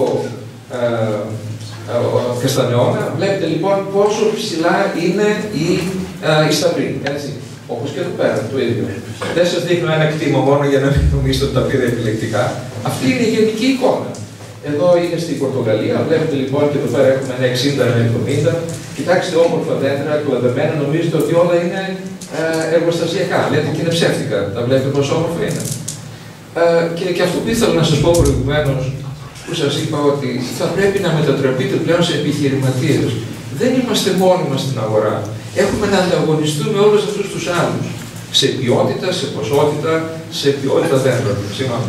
καστανεώνα. Βλέπετε λοιπόν πόσο ψηλά είναι η σταυρή, έτσι. Όπως και εδώ πέρα, το ίδιο. Δεν σας δείχνω ένα κτήμα μόνο για να μην νομίζετε ότι τα πήρα επιλεκτικά. Αυτή είναι η γενική εικόνα. Εδώ είναι στην Πορτογαλία, βλέπετε λοιπόν και εδώ πέρα έχουμε ένα 60, ένα 70. Κοιτάξτε όμορφα δέντρα, κλαδεμένα, νομίζετε ότι όλα είναι εργοστασιακά. Λέτε και είναι ψεύτικα. Τα βλέπετε πόσο όμορφα είναι. Και αυτό που ήθελα να σας πω προηγουμένως, που σας είπα ότι θα πρέπει να μετατραπείτε πλέον σε επιχειρηματίες. Δεν είμαστε μόνοι μας στην αγορά. Έχουμε να ανταγωνιστούμε όλους αυτούς τους άλλους. Σε ποιότητα, σε ποσότητα, σε ποιότητα δέντρων. Συγγνώμη.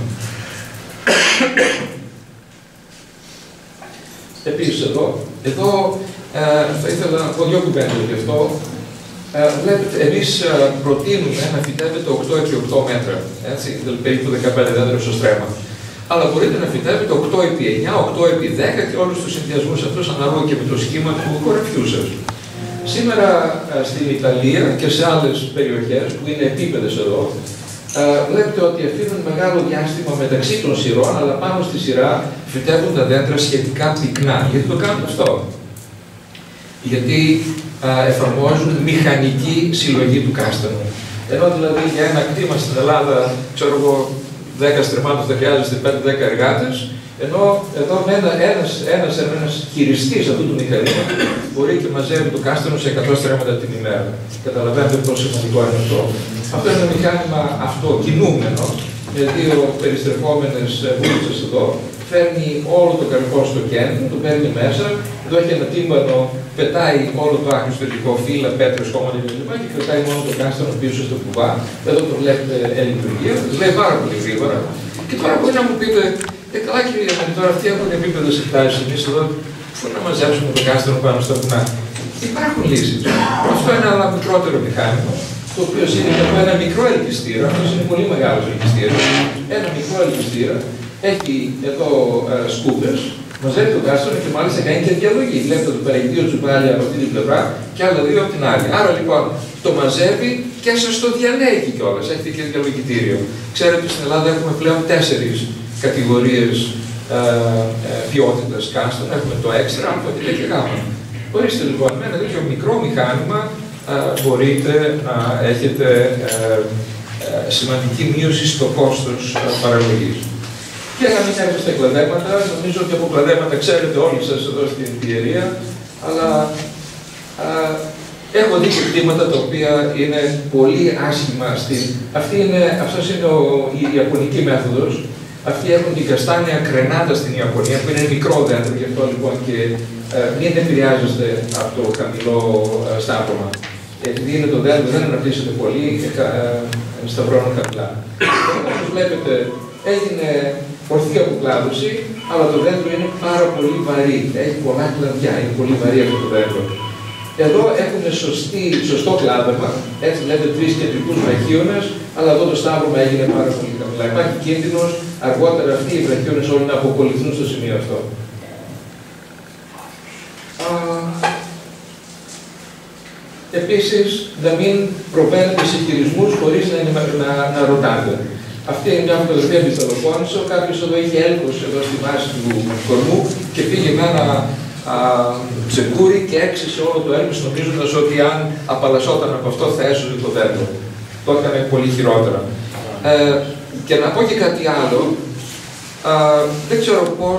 Επίσης εδώ θα ήθελα να πω δύο κουβέντες γι' αυτό. Βλέπετε, εμείς προτείνουμε να φυτεύετε 8 επί 8 μέτρα, έτσι, περίπου 15 δέντρα στο στρέμμα. Αλλά μπορείτε να φυτεύετε 8 επί 9, 8 επί 10 και όλους τους συνδυασμούς αυτούς ανάλογα και με το σχήμα του χωραφιού σας. Σήμερα στην Ιταλία και σε άλλες περιοχές που είναι επίπεδες εδώ, βλέπετε ότι αφήνουν μεγάλο διάστημα μεταξύ των σειρών, αλλά πάνω στη σειρά φυτεύουν τα δέντρα σχετικά πυκνά. Γιατί το κάνουν αυτό? Γιατί εφαρμόζουν μηχανική συλλογή του κάστανου. Ενώ δηλαδή για ένα κτήμα στην Ελλάδα, ξέρω εγώ, 10 στρεμμάτων θα χρειάζεστε 5-10 εργάτες, ενώ εδώ ένας χειριστής αυτού του μηχανήματο μπορεί και μαζεύει το κάστανο σε 100 στρέμματα την ημέρα. Καταλαβαίνετε πόσο σημαντικό είναι αυτό. Αυτό είναι ένα μηχάνημα αυτοκινούμενο, με δύο περιστρεφόμενες βούλτσες εδώ. Φέρνει όλο το καρπό στο κέντρο, το παίρνει μέσα. Εδώ έχει ένα τύμπανο, πετάει όλο το αχριστοτικό, φύλλα, πέτρες, κόμματα κλπ. Και κρατάει μόνο το κάστανο πίσω στο κουβά. Εδώ το βλέπετε εν λειτουργία. Το λέει πάρα πολύ γρήγορα. Και τώρα μπορεί να μου πείτε, καλά κύριε Διαμαντή, τώρα αυτοί έχουν επίπεδο σε τάσεις. Εμείς εδώ, πού να μαζέψουμε το κάστανο πάνω στα βουνά? Υπάρχουν λύσεις. Αυτό είναι ένα μικρότερο μηχάνημα, το οποίο είναι από ένα μικρό ελκυστήρα. Αυτό είναι πολύ μεγάλο ελκυστήρα. Ένα μικρό ελκυστήρα. Έχει εδώ σκούπες, μαζεύει το κάστανο και μάλιστα κάνει και διαλογή. Βλέπετε εδώ πέρα, δύο τσουβάλια από αυτή την πλευρά και άλλα δύο από την άλλη. Άρα λοιπόν το μαζεύει και σας το διαλέγει κιόλας. Έχετε και διαλογητήριο. Ξέρετε ότι στην Ελλάδα έχουμε πλέον 4 κατηγορίες ποιότητας κάστανο. Έχουμε το έξτρα, από τη και γάμα. Ορίστε λοιπόν, με ένα τέτοιο μικρό μηχάνημα μπορείτε να έχετε σημαντική μείωση στο κόστος παραγωγής. Και να μην έρθω στα κλαδέματα, νομίζω ότι από κλαδέματα ξέρετε όλοι σας εδώ στην εταιρεία, αλλά έχω δει και κτήματα τα οποία είναι πολύ άσχημα. Αυτός είναι η ιαπωνική μέθοδος. Αυτοί έχουν την καστάνια κρενάτα στην Ιαπωνία, που είναι μικρό δέντρο, γι' αυτό λοιπόν και μην επηρεάζεστε από το χαμηλό σταύρωμα. Επειδή είναι το δέντρο, δεν αναπτύσσεται πολύ, σταυρώνουν χαμηλά. Όπως βλέπετε, έγινε ορθή αποκλάδωση, αλλά το δέντρο είναι πάρα πολύ βαρύ. Έχει πολλά κλαδιά, είναι πολύ βαρύ αυτό το δέντρο. Εδώ έχουν σωστό κλάδεμα, έτσι βλέπετε 3 κεντρικούς βραχίονες, αλλά εδώ το σταύρωμα έγινε πάρα πολύ χαμηλά. Υπάρχει κίνδυνος αργότερα αυτοί οι βραχίονες όλοι να αποκολληθούν στο σημείο αυτό. Επίσης, να μην προβαίνετε σε χειρισμούς χωρίς να ρωτάτε. Αυτή είναι μια φωτογραφία που δολοφόνησε. Κάποιος εδώ είχε έλκος εδώ στη βάση του κορμού και πήγε με ένα τσεκούρι και έξισε όλο το έλκος, νομίζοντας ότι αν απαλλασσόταν από αυτό θα έσωζε το δέντρο. Το έκανε πολύ χειρότερα. Και να πω και κάτι άλλο. Δεν ξέρω πώς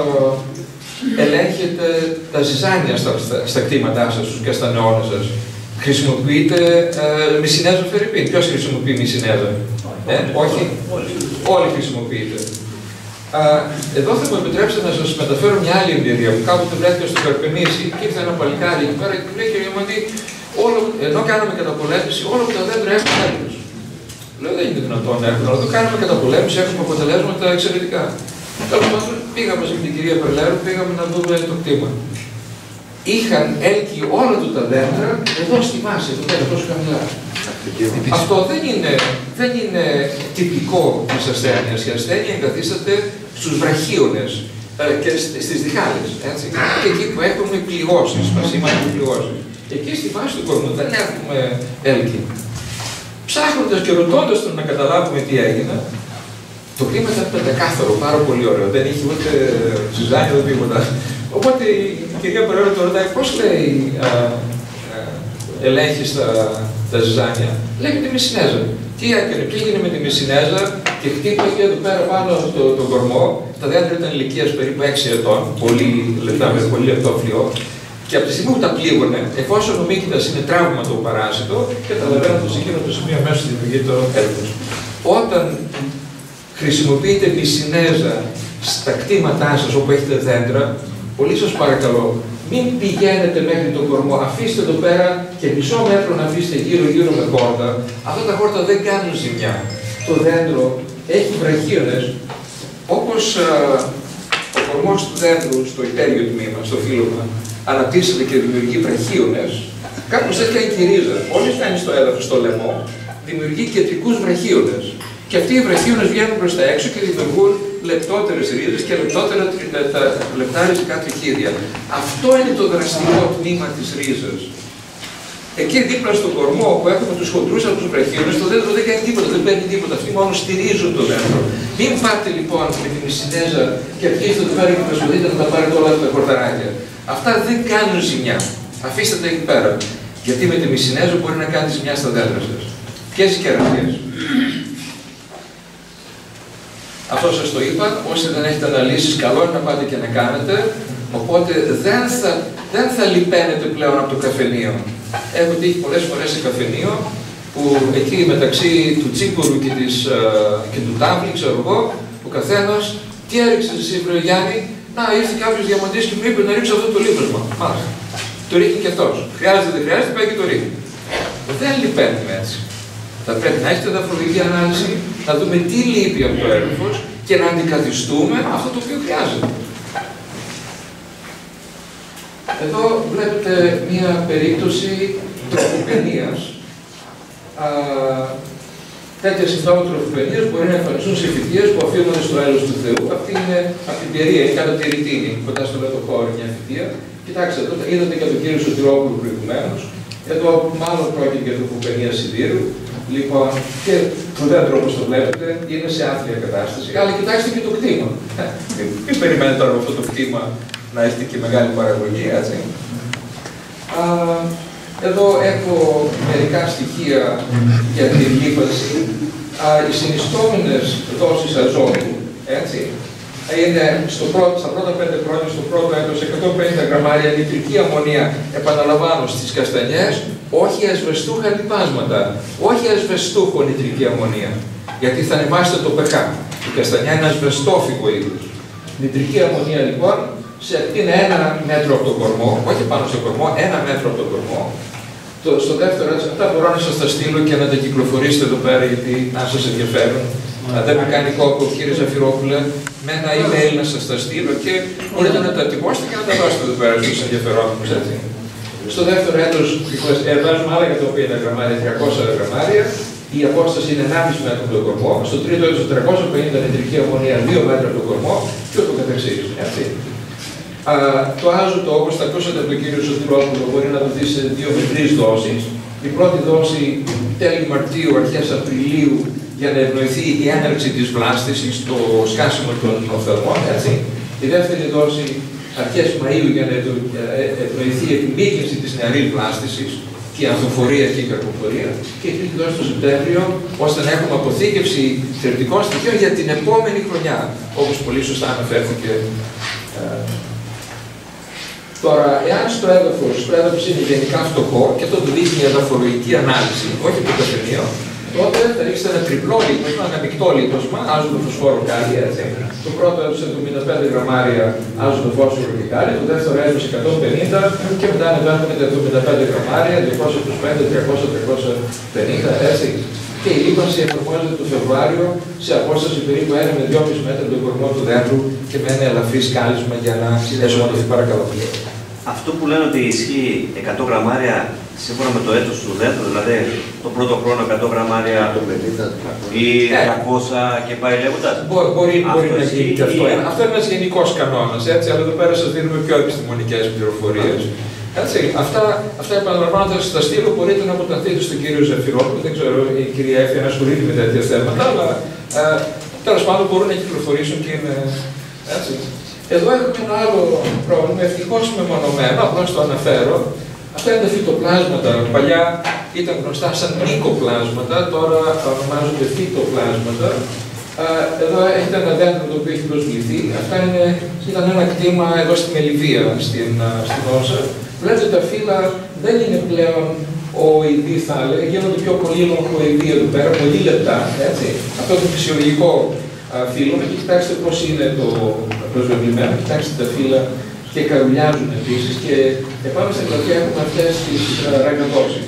ελέγχετε τα ζυζάνια στα κτήματά σας, στους καστανεώνες σας. Χρησιμοποιείτε μισινέζα φερρυπίν. Ποιος χρησιμοποιεί μισινέζα? Όχι. Όλοι χρησιμοποιείτε. Εδώ θα μου επιτρέψετε να σας μεταφέρω μια άλλη εμπειρία που κάποτε βρέθηκα στο Καρπενήσι και ήρθε ένα παλικάρι εκεί πέρα και μου λέει: κύριε Μαντή, ενώ κάναμε καταπολέμηση, όλα τα δέντρα έχουν έλκος. Λέω: δεν είναι δυνατόν να έχουν, αλλά εδώ κάναμε καταπολέμηση, έχουμε αποτελέσματα εξαιρετικά. Τέλος πάντων, πήγαμε με την κυρία Περλέρου, πήγαμε να δούμε το κτήμα. Είχαν έλκει όλα του τα δέντρα εδώ στη βάση, εδώ πέρα, τόσο χαμηλά. Αυτό δεν είναι τυπικό της ασθένειας. Η ασθένεια εγκαθίσταται στους βραχίονες και στις διχάλες. Και εκεί που έχουμε πληγώσεις, πασίματα πληγώσεις. Εκεί στη βάση του κορμού δεν έχουμε έλκη. Ψάχνοντας και ρωτώντας τον να καταλάβουμε τι έγινε, το κλίμα ήταν πεντακάθαρο, πάρα πολύ ωραίο. Δεν είχε ούτε ζυζάνιο, ούτε τίποτα. Οπότε η κυρία Περέρο το ρωτάει: πώς λέει ελέγχεις τα ζυζάνια? Λέει: με τη μισινέζα. Τι έκανε, πήγαινε με τη μισινέζα και χτύπαγε εδώ πέρα πάνω στον κορμό. Τα δέντρα ήταν ηλικίας περίπου 6 ετών, πολύ λεπτό φλοιό. Και από τη στιγμή που τα πλήγωνε, εφόσον ο μύκητας είναι τραύμα το παράσιτο, καταλαβαίνετε σε εκείνο το σημείο αμέσως δημιουργεί το έλκος. Όταν χρησιμοποιείτε μισινέζα στα κτήματά σας όπου έχετε δέντρα, πολύ σας παρακαλώ, μην πηγαίνετε μέχρι τον κορμό. Αφήστε εδώ πέρα και μισό μέτρο να αφήσετε γύρω-γύρω με χόρτα. Αυτά τα χόρτα δεν κάνουν ζημιά. Το δέντρο έχει βραχίονες, όπως ο κορμός του δέντρου στο υπέριο τμήμα, στο φύλλωμα, αναπτύσσεται και δημιουργεί βραχίονες, κάπως έτσι κάνει και η ρίζα. Όλοι φτάνει στο έδαφος, στο λαιμό, δημιουργεί κεντρικούς βραχίονες. Και αυτοί οι βραχίονες βγαίνουν προς τα έξω και δημιουργούν λεπτότερες ρίζες και λεπτά ριζικά τριχίδια. Αυτό είναι το δραστικό τμήμα της ρίζας. Εκεί δίπλα στον κορμό που έχουμε τους χοντρούς από τους βραχίονες, το δέντρο δεν κάνει τίποτα, δεν παίρνει τίποτα. Αυτοί μόνο στηρίζουν το δέντρο. Μην πάτε λοιπόν με τη μισινέζα και αρχίσετε το πέρα και προσπαθείτε να τα πάρετε όλα τα χορταράκια. Αυτά δεν κάνουν ζημιά. Αφήστε τα εκεί πέρα. Γιατί με τη μισινέζα μπορεί να κάνει ζημιά στα δέντρα σας. Ποιες οι κερατιές? Αυτό σας το είπα, όσοι δεν έχετε αναλύσεις, καλό είναι να πάτε και να κάνετε. Οπότε δεν θα λυπαίνετε πλέον από το καφενείο. Έχω τύχει πολλές φορές σε καφενείο, που εκεί μεταξύ του τσίπουρου και του τάβλη, ξέρω εγώ, ο καθένας, τι έριξες εσύ, βρε Γιάννη? Να, ήρθε κάποιος διαμαντής και μου είπε να ρίξω αυτό το λίπασμα. Μάλιστα. Το ρίχνει και αυτός. Χρειάζεται, δεν χρειάζεται, πάει και το ρίχνει. Δεν λυπαίνουμε έτσι. Θα πρέπει να έχετε δαφρολογική ανάλυση, να δούμε τι λείπει από το έδαφος και να αντικαθιστούμε αυτό το οποίο χρειάζεται. Εδώ βλέπετε μία περίπτωση τροποκενίας. τέτοιες συμπτώματα τροφοπαινίας μπορεί να εμφανιστούν σε φυτίες που οφείλονται στο έλεος του Θεού. Αυτή είναι από την Περία, είναι κάτω από τη Ρητίνη, κοντά στο Λετοχώρι, μια φυτεία. Κοιτάξτε εδώ, είδατε και τον κύριο Σωτηρόπουλο προηγουμένως. Εδώ μάλλον πρόκειται για τροφοπαινία σιδήρου. Λοιπόν, και το δέντρο, όπως το βλέπετε, είναι σε άθλια κατάσταση. Αλλά κοιτάξτε και το κτήμα. Μην περιμένετε τώρα με αυτό το κτήμα να έχετε και μεγάλη παραγωγή, έτσι. Εδώ έχω μερικά στοιχεία για την λίπανση. Οι συνιστόμενες δόσεις αζότου, έτσι, είναι στα πρώτα 5 χρόνια, στο πρώτο έτος, 150 γραμμάρια νητρική αμμονία, επαναλαμβάνω, στις καστανιές, όχι ασβεστούχα λιπάσματα, όχι ασβεστούχο νητρική αμμονία, γιατί θα ανεβάσετε το pH. Η καστανιά είναι ασβεστόφυγο είδος. Νητρική αμμονία, λοιπόν, σε ακτίνα 1 μέτρο από τον κορμό, όχι πάνω στον κορμό, 1 μέτρο από τον κορμό. Στο δεύτερο, αυτά μπορώ να σας τα στείλω και να τα κυκλοφορήσετε εδώ πέρα, γιατί αν σας ενδιαφέρουν. Αν δεν με κάνει κόπο, κύριε Ζαφυρόπουλε, με ένα email να σας τα στείλω και μπορείτε να τα τυπώσετε και να τα δώσετε εδώ πέρα στους ενδιαφερόμενους, έτσι. Στο δεύτερο έτος βάζουμε άλλα 150 γραμμάρια, 300 γραμμάρια. Η απόσταση είναι 1,5 μέτρο από τον κορμό. Στο τρίτο έτος 350 νητρική αμμονία, 2 μέτρα από τον κορμό και ούτω καθεξής. Το άζωτο, όπως θα ακούσατε από τον κύριο Σωτηρόπουλο, μπορεί να δοθεί σε 2 με 3 δόσεις. Η πρώτη δόση τέλη Μαρτίου, αρχές Απριλίου, για να ευνοηθεί η έναρξη της βλάστησης, το σκάσιμο των οφθαλμών, έτσι. Η δεύτερη δόση αρχές Μαΐου, για να ευνοηθεί η επιμήκυνση της νεαρής βλάστησης και η ανθοφορία και η καρποφορία. Και η τρίτη δόση το Σεπτέμβριο, ώστε να έχουμε αποθήκευση θρεπτικών στοιχείων για την επόμενη χρονιά, όπως πολύ σωστά αναφέρθηκε. Τώρα, εάν το έδαφος είναι γενικά φτωχό, και αυτό το δείχνει η εδαφολογική ανάλυση, όχι το καφενείο, τότε θα ρίξετε ένα τριπλό λίπασμα, ένα μεικτό λίπασμα, άζωτο φωσφόρο κάλιο, έτσι. Το πρώτο έτος 75 γραμμάρια άζωτο φωσφόρο και κάλιο, το δεύτερο έτος 150 και μετά ανεβαίνουμε τα 75 γραμμάρια, 225, 300, 350, έτσι. Και η λίπανση εφαρμόζεται το Φεβρουάριο σε απόσταση περίπου 1 με 2,5 μέτρα από τον κορμό του δέντρου και με ένα ελαφρύ σκάλισμα για να εσωματωθεί παρακαλώ. Αυτό που λένε ότι ισχύει 100 γραμμάρια σύμφωνα με το έτος του δέντρου, δηλαδή το πρώτο χρόνο 100 γραμμάρια ή 200 και πάει λέγοντας. Μπορεί να γίνει και αυτό. Αυτό είναι ένας γενικός κανόνας, έτσι, αλλά εδώ πέρα σας δίνουμε πιο επιστημονικές πληροφορίες. Έτσι, αυτά επαναλαμβάνω θα σας τα στείλω, μπορείτε να αποταθείτε στον κύριο Ζαφυρόπουλο, δεν ξέρω, η κυρία Έφη ασχολείται με τέτοια θέματα, αλλά τέλος πάντων μπορούν να κυκλοφορήσουν και είναι έτσι. Εδώ έχουμε ένα άλλο πρόβλημα, ευτυχώς μεμονωμένο, απλώς το αναφέρω. Αυτά είναι τα φυτοπλάσματα. Παλιά ήταν γνωστά σαν μυκοπλάσματα, τώρα ονομάζονται φυτοπλάσματα. Εδώ έχετε ένα δέντρο το οποίο έχει προσβληθεί. Αυτά ήταν ένα κτήμα εδώ στη Μελιβία, στην Όσα. Βλέπετε τα φύλλα δεν είναι πλέον οειδή, θα έλεγα, γίνονται πιο πολύ λογοειδή εδώ πέρα, πολύ λεπτά. Έτσι. Αυτό το φυσιολογικό φύλλο, και κοιτάξτε πώς είναι το προσβεβλημένο, κοιτάξτε τα φύλλα και καρουλιάζουν επίσης. Και επάνω στα κλαδιά έχουμε αυτές τις ραγκαδόσεις.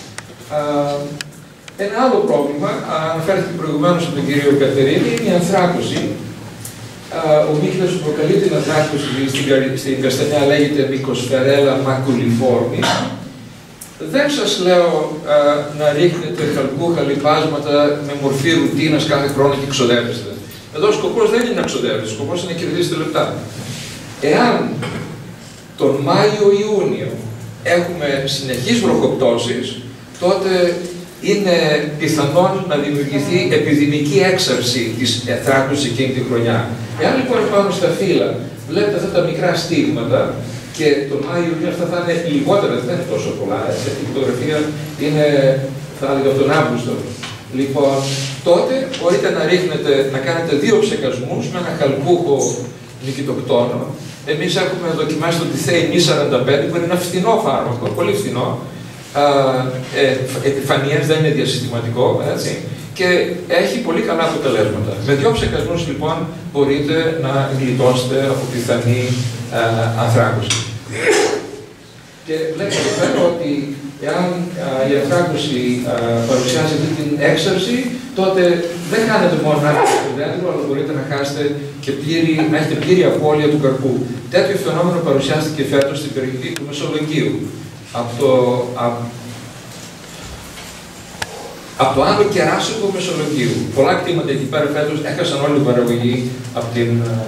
Ένα άλλο πρόβλημα, αναφέρθηκε προηγουμένως από τον κύριο Κατερίνη, είναι η ανθράκωση. Ο μύχλας που προκαλεί την ανθράκωση στην καστανιά λέγεται Mycosphera maculiforme. Δεν σας λέω να ρίχνετε χαλκούχα λιπάσματα με μορφή ρουτίνας κάθε χρόνο και ξοδεύεστε. Εδώ ο σκοπός δεν είναι να ξοδεύετε, ο σκοπός είναι να κερδίσετε λεπτά. Εάν τον Μάιο-Ιούνιο έχουμε συνεχείς βροχοπτώσεις, τότε είναι πιθανόν να δημιουργηθεί επιδημική έξαρση της ανθράκωσης εκείνη τη χρονιά. Εάν λοιπόν πάνω στα φύλλα βλέπετε αυτά τα μικρά στίγματα, και τον Μάιο-Ιούνιο αυτά θα είναι λιγότερα, δεν είναι τόσο πολλά, έτσι, η φωτογραφία είναι, θα έλεγα, τον Αύγουστο. Λοιπόν, τότε μπορείτε να ρίχνετε, να κάνετε 2 ψεκασμούς με ένα χαλκούχο νικητοκτόνο. Εμείς έχουμε δοκιμάσει το Τιθέι Mi45, που είναι ένα φθηνό φάρμακο, πολύ φθηνό. Επιφανείας, δεν είναι διασυστηματικό, έτσι, και έχει πολύ καλά αποτελέσματα. Με 2 ψεκασμούς λοιπόν μπορείτε να γλιτώσετε από πιθανή ανθράκωση. Και βλέπετε εδώ ότι εάν η ανθράκωση παρουσιάζει αυτή την έξαρση, τότε δεν κάνετε μόνο αύξηση του δέντρου, αλλά μπορείτε να χάσετε και να έχετε πλήρη απώλεια του καρπού. Τέτοιο φαινόμενο παρουσιάστηκε φέτος στην περιοχή του Μεσολογγίου. Από το άλλο κεράσικο Μεσολογγίου. Πολλά κτήματα εκεί πέρα φέτος έχασαν όλη την παραγωγή από την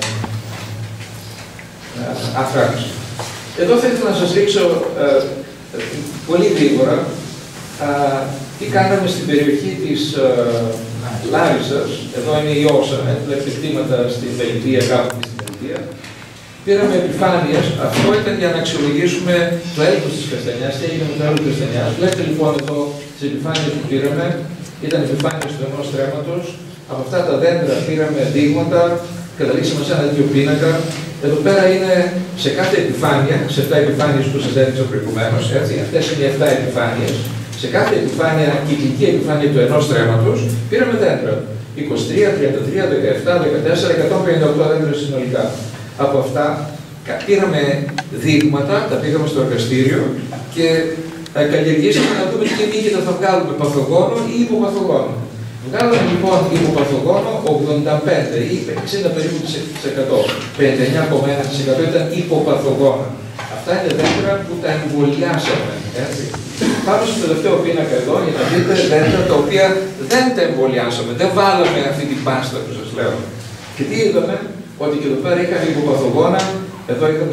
αφράκωση. Εδώ θα ήθελα να σας δείξω πολύ γρήγορα τι κάναμε στην περιοχή της Λάρισας. Εδώ είναι η Όσα, βλέπετε κτήματα στην Μελιτία, κάπου και στην Μελιτία. Πήραμε επιφάνειες, αυτό ήταν για να αξιολογήσουμε το έλκος της καστανιάς, τι έγινε με το έλκος της καστανιάς. Βλέπετε λοιπόν εδώ τις επιφάνειες που πήραμε, ήταν επιφάνειες του ενός στρέμματος. Από αυτά τα δέντρα πήραμε δείγματα, καταλήξαμε σε ένα τέτοιο πίνακα. Εδώ πέρα είναι σε κάθε επιφάνεια, σε 7 επιφάνειες που σας έδειξα προηγουμένως, αυτές είναι οι 7 επιφάνειες. Σε κάθε επιφάνεια, κυκλική επιφάνεια του ενός στρέμματος, πήραμε δέντρα. 23, 33, 17, 14, 158 δέντρα συνολικά. Από αυτά πήραμε δείγματα, τα πήγαμε στο εργαστήριο και καλλιεργήσαμε να δούμε τι μύκητα θα βγάλουμε, παθογόνο ή υποπαθογόνο. Βγάλαμε λοιπόν υποπαθογόνο 85 ή 60 περίπου %. 59,1% ήταν υποπαθογόνα. Αυτά είναι δέντρα που τα εμβολιάσαμε. Πάμε στο τελευταίο πίνακα εδώ για να δείτε δέντρα τα οποία δεν τα εμβολιάσαμε, δεν βάλαμε αυτή την πάστα που σας λέω. Και τι είδαμε, ότι και εδώ πέρα είχαμε υποπαθογόνα, εδώ είχαμε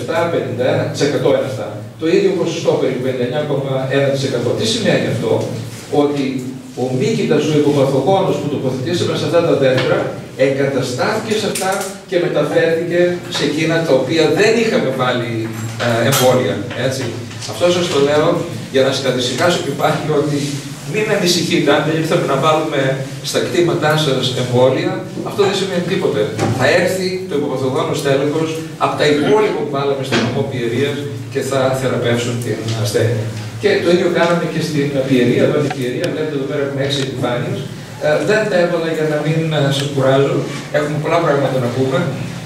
47-51% έναστα. Το ίδιο ποσοστό περίπου 59,1%. Τι σημαίνει αυτό, ότι ο μύκητας ο υποπαθογόνος που τοποθετήσαμε σε αυτά τα δέντρα εγκαταστάθηκε σε αυτά και μεταφέρθηκε σε εκείνα τα οποία δεν είχαμε βάλει εμβόλια. Έτσι. Αυτό σας το λέω για να σας κατησυχάσω και πάλι ότι μην ανησυχείτε, αν δεν ήρθαμε να βάλουμε στα κτήματά σας εμβόλια, αυτό δεν σημαίνει τίποτε. Θα έρθει το υποπαθογόνο στέλεχος από τα υπόλοιπα που βάλαμε στο νομό Πιερίας και θα θεραπεύσουν την ασθένεια. Και το ίδιο κάναμε και στην Πιερία, εδώ είναι η Πιερία, βλέπετε εδώ πέρα έχουμε 6 επιφάνειες. Δεν τα έβαλα για να μην σας κουράζω, έχουμε πολλά πράγματα να πούμε.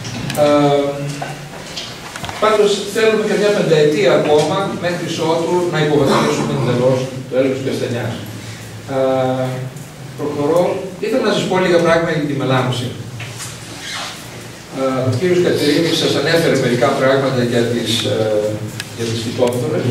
Πάντως θέλουμε και μια πενταετία ακόμα μέχρι ότου να υποβαθμίσουμε εντελώς το έλκος της καστανιάς. Προχωρώ. Ήθελα να σας πω λίγα πράγματα για τη μελάνωση. Ο κύριος Κατερίνης σας ανέφερε μερικά πράγματα για τις φυτόφθορες.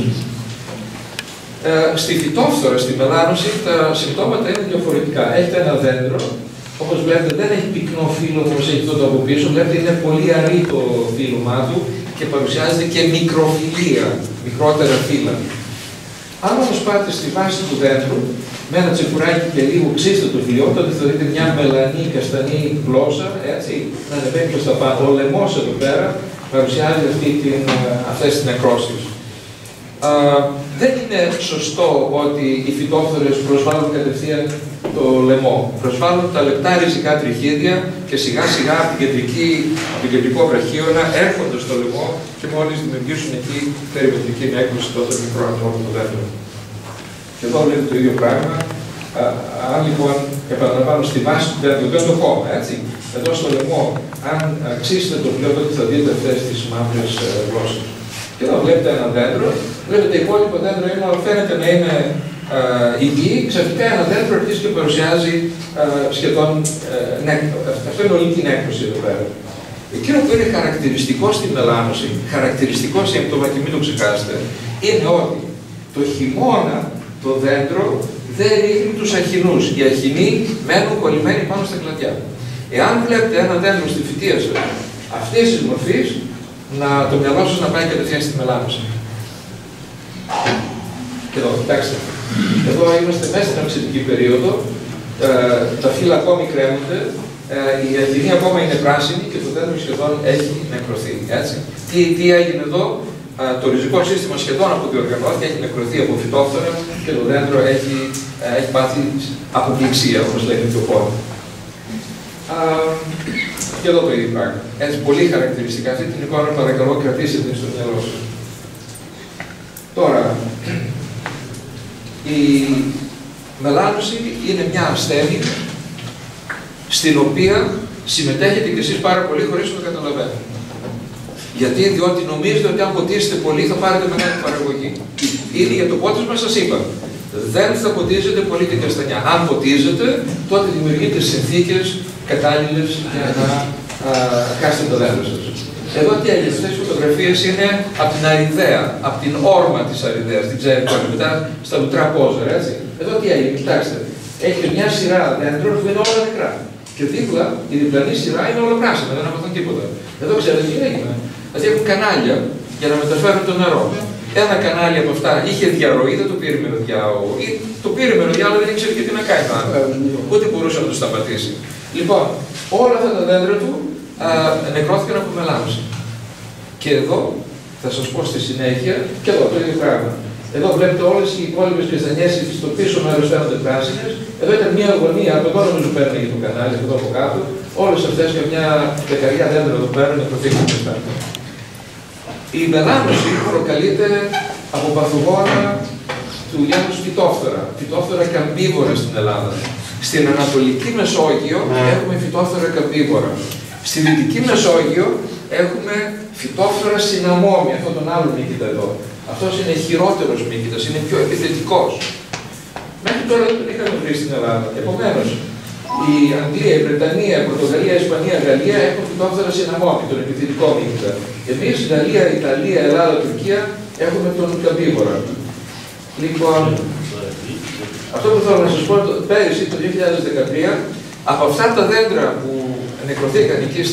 Στη φυτόφθορα, στη μελάνωση, τα συμπτώματα είναι διαφορετικά. Έχετε ένα δέντρο, όπως βλέπετε δεν έχει πυκνό φύλλο όπως έχει τότε από πίσω, βλέπετε είναι πολύ αρρύ το φύλλωμά του και παρουσιάζεται και μικροφυλλία, μικρότερα φύλλα. Αν όμως πάτε στη βάση του δέντρου, με ένα τσεκουράκι και λίγο ξύστε το φυλλό, τότε θα δείτε μια μελανή, καστανή γλώσσα, έτσι, να ανεβαίνει προς τα πάνω. Ο λαιμός εδώ πέρα παρουσιάζει αυτές τις νεκρώσεις. Δεν είναι σωστό ότι οι φυτόφθορες προσβάλλουν κατευθείαν το λαιμό. Προσβάλλουν τα λεπτά ριζικά τριχίδια και σιγά σιγά από το κεντρικό βραχίωνα έρχονται στο λαιμό και μόλις δημιουργήσουν εκεί περιβαλλοντική έκδοση τότε μικρό ανθρώπου το δέντρο. Και εδώ βλέπετε το ίδιο πράγμα. Αν λοιπόν επαναλαμβάνω στη βάση του δέντρου, δεν το κόμμα, έτσι. Εδώ στο λαιμό, αν αξίσετε το πλοίο, τότε θα δείτε αυτές τις μαύρες γλώσσες. Και εδώ βλέπετε ένα δέντρο, βλέπετε το υπόλοιπο δέντρο είναι, φαίνεται να είναι υγιή, ξαφνικά ένα δέντρο αρχίζει και παρουσιάζει σχεδόν αυτό είναι όλη την έκδοση εδώ πέρα. Εκείνο που είναι χαρακτηριστικό στη μελάνωση, χαρακτηριστικό σύμπτωμα και μην το ξεχάσετε, είναι ότι το χειμώνα το δέντρο δεν ρίχνει τους αχινούς. Οι αχινοί μένουν κολλημένοι πάνω στα κλαδιά. Εάν βλέπετε ένα δέντρο στη φυτεία σας αυτής της μορφής, το μυαλό σας να πάει κατευθείαν στη μελάνωση. Και εδώ, κοιτάξτε. Εδώ είμαστε μέσα στην αυξητική περίοδο. Τα φύλλα ακόμη κρέμονται. Η αχινή ακόμα είναι πράσινη και το δέντρο σχεδόν έχει νεκρωθεί. Έτσι. Τι έγινε εδώ, το ριζικό σύστημα σχεδόν αποδιοργανώθηκε, έχει νεκρωθεί από φυτόφθορα και το δέντρο έχει πάθει αποπληξία, όπως λέγεται πιο πόνο. Και εδώ το ίδιο πράγμα. Έτσι, πολύ χαρακτηριστικά. Αυτή την εικόνα παρακαλώ κρατήστε την στο μυαλό σας. Τώρα, η μελάνωση είναι μια ασθένεια στην οποία συμμετέχετε κι εσείς πάρα πολύ χωρίς να το καταλαβαίνετε. Γιατί, διότι νομίζετε ότι αν ποτίσετε πολύ θα πάρετε μεγάλη παραγωγή. Ήδη για το πότισμα σας είπα. Δεν θα ποτίζετε πολύ την καστανιά. Αν ποτίζετε, τότε δημιουργείτε συνθήκες κατάλληλες για να χάσετε το δέντρο σας. Εδώ τι έγινε, αυτές οι φωτογραφίες είναι από την αριδαία, από την όρμα της αριδαίας, την ξέρετε τώρα, μετά στα λουτρά πόζερα, έτσι. Εδώ τι έγινε, κοιτάξτε. Έχει μια σειρά δέντρων που είναι όλα νεκρά. Και δίπλα η διπλανή σειρά είναι όλα πράσινα, δεν αποθούν τίποτα. Εδώ ξέρετε τι έγινε. Δηλαδή έχουν κανάλια για να μεταφέρουν το νερό. Ένα κανάλι από αυτά είχε διαρροή, δεν το πήρε μυρωδιά, ή το πήρε μυρωδιά, αλλά δεν ήξερε και τι να κάνει. Ούτε μπορούσε να το σταματήσει. Λοιπόν, όλα αυτά τα δέντρα του νεκρώθηκαν από μελάνωση. Και εδώ θα σας πω στη συνέχεια, και εδώ το ίδιο πράγμα. Εδώ βλέπετε όλες οι υπόλοιπες καστανιές στο πίσω μέρος φαίνονται πράσινες. Εδώ ήταν μια αγωνία, από εδώ νομίζω παίρνει το κανάλι, εδώ από κάτω. Όλες αυτές και μια δεκαριά δέντρα εδώ πέρα νεκρωθήκαν μπροστά. Η μελάνωση προκαλείται από παθογόνα του γένους φυτόφθορα. Φυτόφθορα καμπίβορα στην Ελλάδα. Στην Ανατολική Μεσόγειο έχουμε φυτόφθορα καμπίβορα. Στη Δυτική Μεσόγειο έχουμε φυτόφθορα συναμόμη, αυτόν τον άλλο μύκητα εδώ. Αυτός είναι χειρότερος μύκητας, είναι πιο επιθετικός. Μέχρι τώρα δεν τον είχαμε βρει στην Ελλάδα. Επομένως, η Αγγλία, η Βρετανία, η Πορτογαλία, η Ισπανία, η Γαλλία έχουν φυτόφθορα συναμόμη, τον επιθετικό μύκητα. Εμείς, Γαλλία, Ιταλία, Ελλάδα, Τουρκία έχουμε τον καμπίβορα. Λοιπόν, αυτό που θέλω να σας πω, πέρυσι το 2013, από αυτά τα δέντρα που νεκρωθήκαν εκεί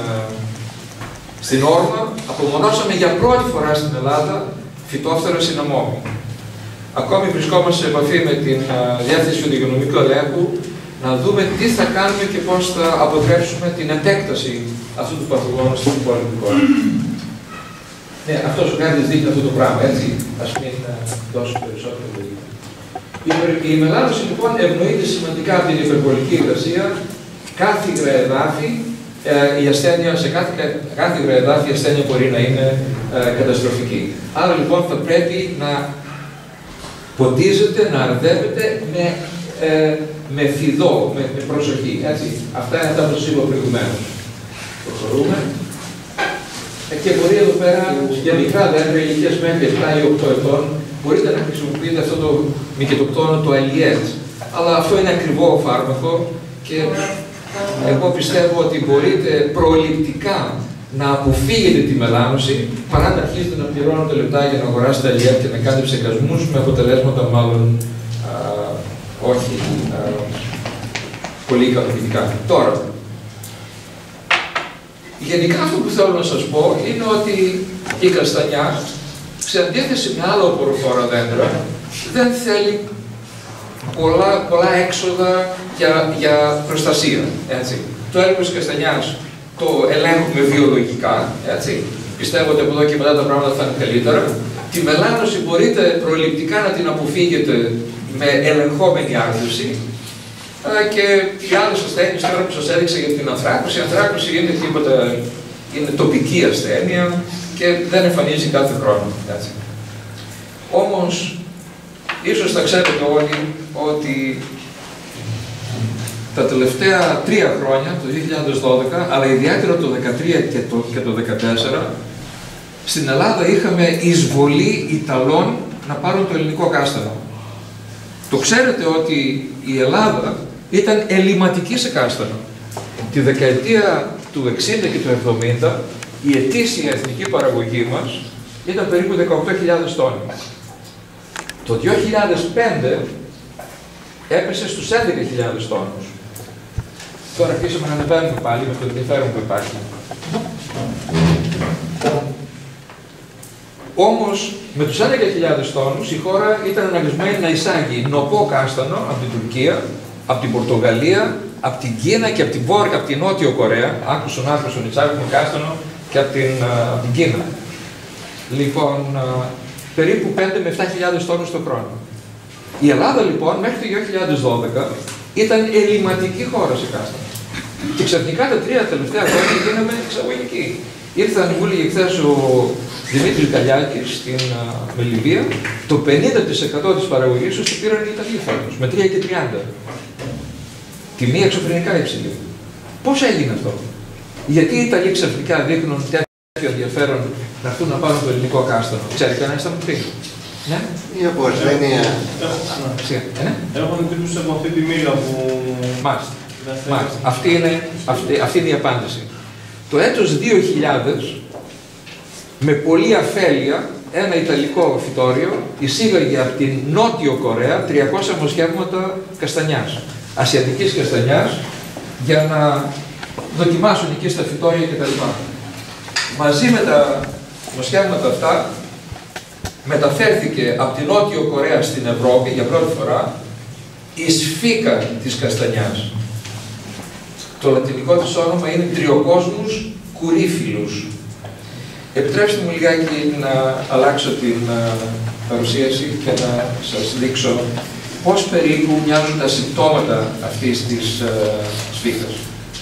στην Όρμα, απομονώσαμε για πρώτη φορά στην Ελλάδα φυτόφθορα συναμόμη. Ακόμη βρισκόμαστε σε επαφή με την Διεύθυνση Υγειονομικού Ελέγχου να δούμε τι θα κάνουμε και πώς θα αποτρέψουμε την επέκταση αυτού του παθογόνου στην υπόλοιπη χώρα. Ναι, αυτός ο χάρτης δείχνει αυτό το πράγμα, έτσι. Ας μην δώσω περισσότερο βοήθεια. Η μελάνωση λοιπόν ευνοείται σημαντικά από την υπερβολική υγρασία, κάθε υγραεδάφη. Η ασθένεια, σε κάθε υγραεδάφη η ασθένεια μπορεί να είναι καταστροφική. Άρα λοιπόν θα πρέπει να ποτίζεται, να αρδεύεται με φιδό, με προσοχή. Έτσι. Αυτά είναι αυτά που σας είπα προηγουμένως. Προχωρούμε. Και μπορεί εδώ πέρα για μικρά δέντρα ηλικίας μέχρι 7 ή 8 ετών μπορείτε να χρησιμοποιείτε αυτό το μυκητοκτόνο, το Aliet. Αλλά αυτό είναι ακριβό φάρμακο και εγώ πιστεύω ότι μπορείτε προληπτικά να αποφύγετε τη μελάνωση παρά να αρχίσετε να πληρώνετε λεπτά για να αγοράσετε Aliet και να κάνετε ψεκασμούς με αποτελέσματα μάλλον όχι πολύ ικανοποιητικά. Τώρα, γενικά αυτό που θέλω να σας πω είναι ότι η καστανιά, σε αντίθεση με άλλα οποροφόρα δέντρα, δεν θέλει πολλά έξοδα για προστασία. Έτσι. Το έργο της καστανιάς το ελέγχουμε βιολογικά. Έτσι. Πιστεύω ότι από εδώ και μετά τα πράγματα θα είναι καλύτερα. Τη μελάνωση μπορείτε προληπτικά να την αποφύγετε με ελεγχόμενη άρδευση. Και οι άλλες ασθένειες τώρα που σας έδειξα για την ανθράκωση, η ανθράκωση είναι τοπική ασθένεια και δεν εμφανίζει κάθε χρόνο. Έτσι. Όμως, ίσως θα ξέρετε όλοι ότι τα τελευταία 3 χρόνια, το 2012, αλλά ιδιαίτερα το 2013 και το 2014, στην Ελλάδα είχαμε εισβολή Ιταλών να πάρουν το ελληνικό κάστανο. Το ξέρετε ότι η Ελλάδα ήταν ελληματική σε κάστανο. Τη δεκαετία του 60 και του 70, η ετήσια εθνική παραγωγή μας ήταν περίπου 18.000 τόνοι. Το 2005 έπεσε στους 11.000 τόνους. Τώρα αρχίσαμε να ανεβαίνουμε πάλι με το ενδιαφέρον που υπάρχει. Όμως, με τους 11.000 τόνους, η χώρα ήταν αναγκασμένη να εισάγει νοπό κάστανο από την Τουρκία, από την Πορτογαλία, από την Κίνα και από την Νότιο Κορέα. Άκουσον, εισάγουμε κάστανο και από την Κίνα. Λοιπόν, περίπου 5 με 7.000 τόνους το χρόνο. Η Ελλάδα, λοιπόν, μέχρι το 2012 ήταν ελληματική χώρα σε κάστανο. Και ξαφνικά τα 3 τελευταία χρόνια γίναμε εξαγωγικοί. Ήρθαν, μου έλεγε χθες ο Δημήτρης Γκαλιάκης στην Μελιβία, το 50% της παραγωγής του πήραν οι Ιταλοί φέτος, με 3 και 30. Τιμή εξωφρενικά υψηλή. Πώς έγινε αυτό? Γιατί οι Ιταλοί ξαφνικά δείχνουν τέτοιο ενδιαφέρον να έρθουν να πάρουν το ελληνικό κάστανο? Ξέρει κανένας θα μου πει? Ναι. Η αποσθένεια. Έχουν τύπους από αυτή τη μοίρα που... Μάλιστα. Αυτή είναι η απάντηση. Το έτος 2000, με πολλή αφέλεια, ένα ιταλικό φυτόριο εισήγαγε από την Νότιο Κορέα 300 μοσχεύματα καστανιάς, ασιατικής καστανιάς, για να δοκιμάσουν εκεί στα φυτόρια κτλ. Μαζί με τα μοσχεύματα αυτά μεταφέρθηκε από την Νότιο Κορέα στην Ευρώπη για πρώτη φορά η σφίκα της καστανιάς. Το λατινικό της όνομα είναι Τριοκόσμους κουρίφιλους. Επιτρέψτε μου λιγάκι να αλλάξω την παρουσίαση και να σας δείξω πώς περίπου μοιάζουν τα συμπτώματα αυτής της σφίχας.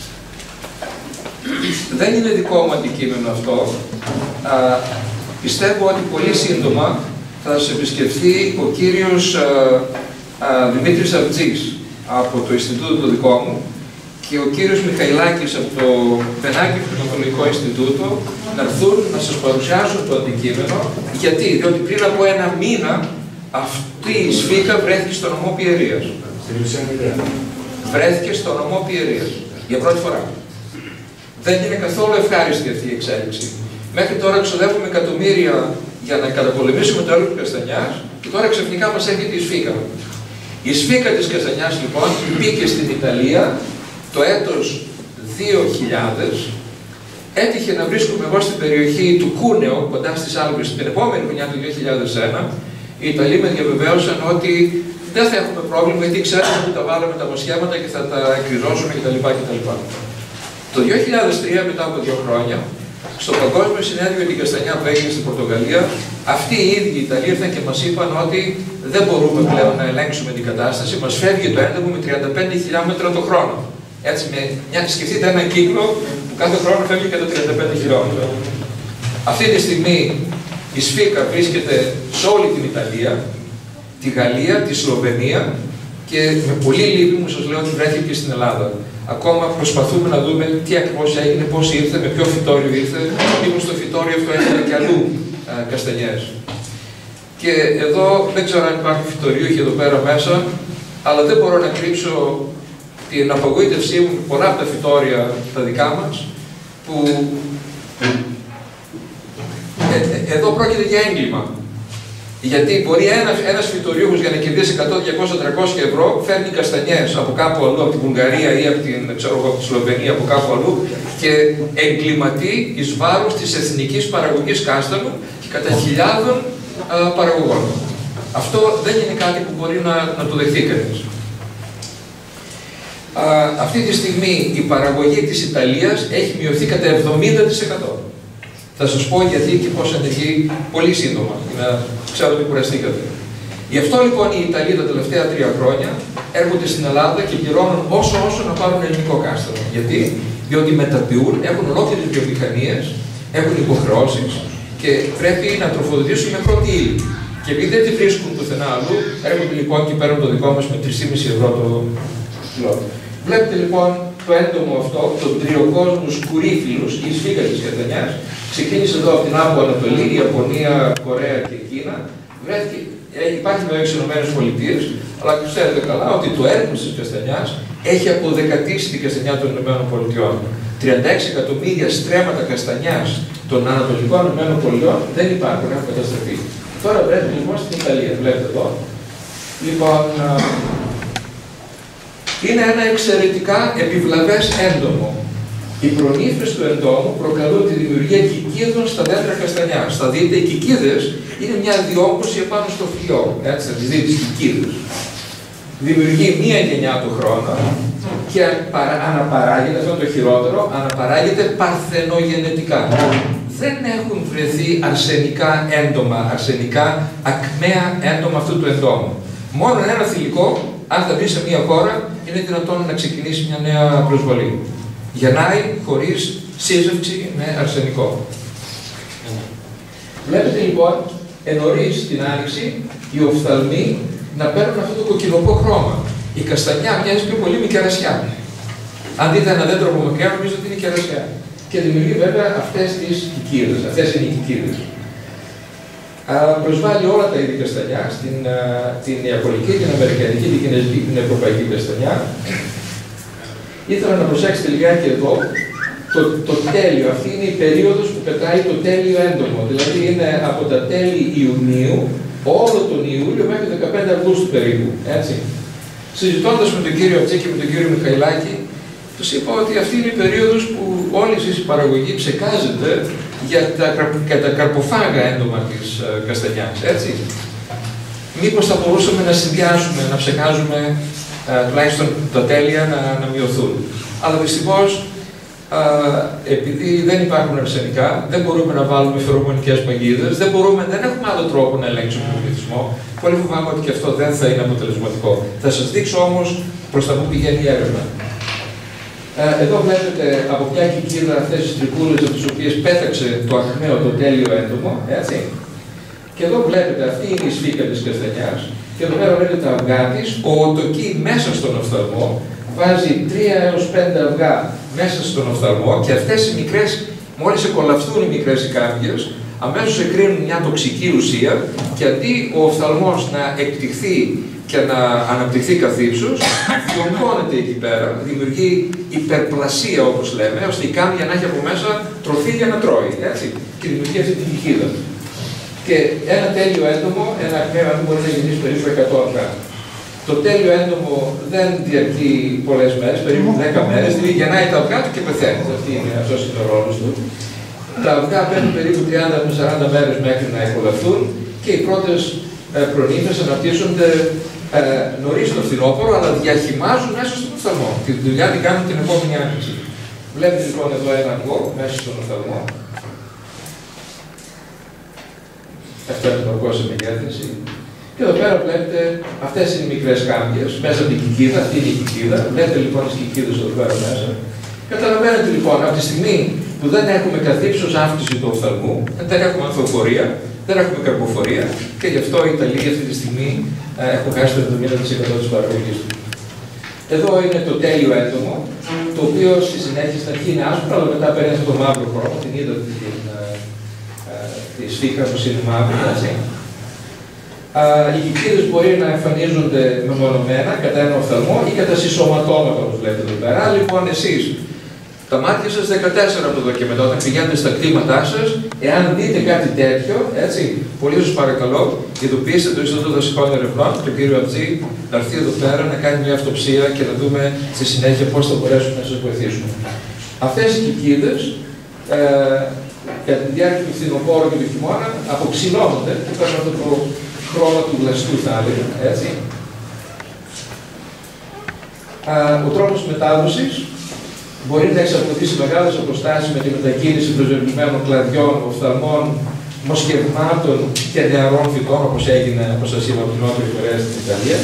Δεν είναι δικό μου αντικείμενο αυτό. Πιστεύω ότι πολύ σύντομα θα σας επισκεφθεί ο κύριος Δημήτρης Αρτζής από το Ινστιτούτο το δικό μου και ο κύριος Μιχαηλάκης από το Πενάκη Πνευματολογικό Ινστιτούτο να έρθουν να σας παρουσιάσουν το αντικείμενο. Γιατί? Διότι πριν από ένα μήνα αυτή η σφίχα βρέθηκε στο νομό Πιερίας. Βρέθηκε στο νομό Πιερίας για πρώτη φορά. Δεν είναι καθόλου ευχάριστη αυτή η εξέλιξη. Μέχρι τώρα ξοδεύουμε εκατομμύρια για να καταπολεμήσουμε το έργο της καστανιάς και τώρα ξαφνικά μας έρχεται η σφίχα. Η σφίχα της καστανιάς λοιπόν μπήκε στην Ιταλία το έτος 2000. Έτυχε να βρίσκομαι εγώ στην περιοχή του Κούνεο, κοντά στις Άλπες, την επόμενη χρονιά του 2001. Οι Ιταλοί με διαβεβαίωσαν ότι δεν θα έχουμε πρόβλημα γιατί ξέρουμε που τα βάλαμε τα μοσχεύματα και θα τα εκκριζώσουμε κτλ. Το 2003, μετά από 2 χρόνια, στο Παγκόσμιο Συνέδριο για την Καστανιά που έγινε στην Πορτογαλία, αυτοί οι ίδιοι Ιταλοί ήρθαν και μας είπαν ότι δεν μπορούμε πλέον να ελέγξουμε την κατάσταση, μας φεύγει το έντομο με 35 χιλιόμετρα το χρόνο. Έτσι, σκεφτείτε έναν κύκλο που κάθε χρόνο φεύγει κατά 35 χιλιόμετρα. Αυτή τη στιγμή η σφίχα βρίσκεται σε όλη την Ιταλία, τη Γαλλία, τη Σλοβενία και με πολύ λύπη μου σας λέω ότι βρέθηκε και στην Ελλάδα. Ακόμα προσπαθούμε να δούμε τι ακριβώς έγινε, πώς ήρθε, με ποιο φυτόριο ήρθε, μήπως το φυτόριο αυτό έκανε και αλλού καστανιές. Και εδώ δεν ξέρω αν υπάρχει φυτοριούχοι εδώ πέρα μέσα, αλλά δεν μπορώ να κρύψω την απογοήτευσή μου με πολλά από τα φυτόρια τα δικά μας, που εδώ πρόκειται για έγκλημα. Γιατί μπορεί ένας φυτοριούχος για να κερδίσει 100, 200, 300 ευρώ φέρνει καστανιές από κάπου αλλού, από την Βουλγαρία ή από την Σλοβενία, από κάπου αλλού και εγκληματεί εις βάρος της εθνικής παραγωγής κάστανου και κατά χιλιάδων παραγωγών. Αυτό δεν είναι κάτι που μπορεί να το δεχτεί κανείς. Αυτή τη στιγμή η παραγωγή της Ιταλίας έχει μειωθεί κατά 70%. Θα σας πω γιατί και πώς ενεργεί πολύ σύντομα, για να ξέρω ότι κουραστήκατε. Γι' αυτό λοιπόν οι Ιταλοί τα τελευταία 3 χρόνια έρχονται στην Ελλάδα και πληρώνουν όσο να πάρουν ελληνικό κάστανο. Γιατί? Διότι μεταποιούν, έχουν ολόκληρες βιομηχανίες, έχουν υποχρεώσεις και πρέπει να τροφοδοτήσουν με πρώτη ύλη. Και επειδή δεν τη βρίσκουν πουθενά αλλού, έρχονται λοιπόν και παίρνουν το δικό μας με 3,5 ευρώ το κιλό. Βλέπετε λοιπόν το έντομο αυτό, τον Τριοκόσμους κουρίφιλους, η σφίχα της καστανιάς, ξεκίνησε εδώ από την Άπο Ανατολή, Ιαπωνία, Κορέα και Κίνα. Βρέθηκε, υπάρχει βέβαια στις ΗΠΑ, αλλά ξέρετε καλά ότι το έρμος της καστανιάς έχει αποδεκατήσει την καστανιά των ΗΠΑ. 36 εκατομμύρια στρέμματα καστανιάς των ανατολικών ΗΠΑ δεν υπάρχουν, έχουν καταστραφεί. Τώρα βρέθηκε λοιπόν στην Ιταλία, βλέπετε εδώ. Λοιπόν, είναι ένα εξαιρετικά επιβλαβές έντομο. Οι προνύφες του εντόμου προκαλούν τη δημιουργία κικίδων στα δέντρα καστανιάς. Θα δείτε, οι κικίδες είναι μια διόγκωση επάνω στο φυλλό. Έτσι, θα τις δείτε τις κικίδες. Δημιουργεί μία γενιά το χρόνο και αναπαράγεται, αυτό είναι το χειρότερο, αναπαράγεται παρθενογενετικά. Δεν έχουν βρεθεί αρσενικά έντομα, αρσενικά ακμαία έντομα αυτού του εντόμου. Μόνο ένα θηλυκό, αν θα μπει σε μία χώρα, είναι δυνατόν να ξεκινήσει μια νέα προσβολή. Γεννάει χωρίς σύζευξη με αρσενικό. Βλέπετε λοιπόν, ενωρίς την άνοιξη, οι οφθαλμοί να παίρνουν αυτό το κοκκινοπό χρώμα. Η καστανιά μοιάζει πιο πολύ με κερασιά. Αν δείτε ένα δέντρο από μακριά, νομίζω ότι είναι κερασιά. Και δημιουργεί βέβαια αυτές τις κικίδες. Αυτές είναι οι κικίδες. Προσβάλλει όλα τα είδη καστανιά, την Ιαπωνική, την Αμερικανική, την Κινέζικη, την Ευρωπαϊκή καστανιά. Ήθελα να προσέξετε λιγάκι εδώ το τέλειο, αυτή είναι η περίοδος που πετάει το τέλειο έντομο. Δηλαδή είναι από τα τέλη Ιουνίου, όλο τον Ιούλιο μέχρι το 15 Αυγούστου περίπου. Έτσι. Συζητώντας με τον κύριο Ατσίκη και με τον κύριο Μιχαηλάκη, τους είπα ότι αυτή είναι η περίοδος που όλη η παραγωγή ψεκάζεται για τα καρποφάγα έντομα της καστανιάς. Έτσι. Μήπως θα μπορούσαμε να συνδυάσουμε, να ψεκάζουμε τουλάχιστον τα τέλεια να μειωθούν. Αλλά δυστυχώς, επειδή δεν υπάρχουν αρσενικά, δεν μπορούμε να βάλουμε φερομονικές παγίδες, δεν έχουμε άλλο τρόπο να ελέγξουμε τον πληθυσμό. Πολύ φοβάμαι ότι και αυτό δεν θα είναι αποτελεσματικό. Θα σας δείξω όμως προς τα που πηγαίνει η έρευνα. Εδώ βλέπετε από μια κοικίδα αυτές τις τρικούλες από τις οποίες πέταξε το ακμαίο το τέλειο έντομο, έτσι. Και εδώ βλέπετε αυτή είναι η σφίκα της καστανιάς. Και εδώ πέρα βλέπετε τα αυγά της, ο οτοκή μέσα στον οφθαλμό βάζει 3 έως 5 αυγά μέσα στον οφθαλμό και αυτές οι μικρές, μόλις εκολαφθούν οι μικρές ικάβιες, αμέσως εκρίνουν μια τοξική ουσία και αντί ο οφθαλμός να εκτυχθεί και να αναπτυχθεί καθ' ύψος, διωγγώνεται εκεί πέρα, δημιουργεί υπερπλασία όπως λέμε, ώστε η κάμια να έχει από μέσα τροφή για να τρώει, έτσι, και δημιουργεί αυτή την κοιχίδα. Και ένα τέλειο έντομο, ένα ακμαίο μπορεί να γεννήσει περίπου 100 αυγά. Το τέλειο έντομο δεν διαρκεί πολλές μέρες, περίπου 10 μέρες, δηλαδή γεννάει τα αυγά του και πεθαίνει. Αυτός είναι ο ρόλος του. Τα αυγά παίρνουν περίπου 30 με 40 μέρες μέχρι να εκολαφθούν και οι πρώτες προνύφες αναπτύσσονται νωρίς το φθινόπωρο, αλλά διαχυμάζουν μέσα στον οφθαλμό. Τη δουλειά την κάνουν την επόμενη άνοιξη. Βλέπετε λοιπόν εδώ ένα αυγό μέσα στον οφθαλμό. Αυτό είναι το αυγό σε μεγέθυνση. Και εδώ πέρα βλέπετε, αυτές είναι οι μικρές κάμπιες μέσα από την κοικίδα, αυτή είναι η κοικίδα. Βλέπετε λοιπόν τις κοικίδες εδώ πέρα μέσα. Καταλαβαίνετε λοιπόν, από τη στιγμή που δεν έχουμε καθ' ύψος αύξηση του οφθαλμού, δεν έχουμε ανθοφορία, δεν έχουμε καρποφορία και γι' αυτό οι Ιταλοί αυτή τη στιγμή έχουν χάσει το 70% της παραγωγής του. Εδώ είναι το τέλειο έντομο, το οποίο στη συνέχεια στην αρχή είναι άσπρο, αλλά μετά παίρνει αυτό το μαύρο χρώμα, την είδατε τη σφίκα όπως είναι μαύρη, έτσι. Οι κοικίδες μπορεί να εμφανίζονται μεμονωμένα κατά ένα οφθαλμό ή κατά συσσωματώματα, όπως βλέπετε εδώ πέρα. Λοιπόν, εσείς τα μάτια σας 14 από εδώ και μετά, όταν πηγαίνετε στα κτήματά σας, εάν δείτε κάτι τέτοιο, έτσι, πολύ σας παρακαλώ, ειδοποιήστε το Ινστιτούτο Δασικών Ερευνών, τον κύριο Ατζή, να έρθει εδώ πέρα να κάνει μια αυτοψία και να δούμε στη συνέχεια πώς θα μπορέσουμε να σας βοηθήσουμε. Αυτές οι κοικίδες, κατά τη διάρκεια του φθινοπόρου και του χειμώνα, αποξυλώνονται και παίρνουν αυτό το χρώμα του βλαστού, θα έλεγα, έτσι. Ο τρόπος μετάδοσης μπορεί να εξαρτηθεί σε μεγάλες αποστάσεις με τη μετακίνηση προσβεβλημένων κλαδιών, οφθαλμών, μοσχευμάτων και νεαρών φυτών, όπως έγινε, όπως σας είπα, από την Νότια Κορέα στην Ιταλία.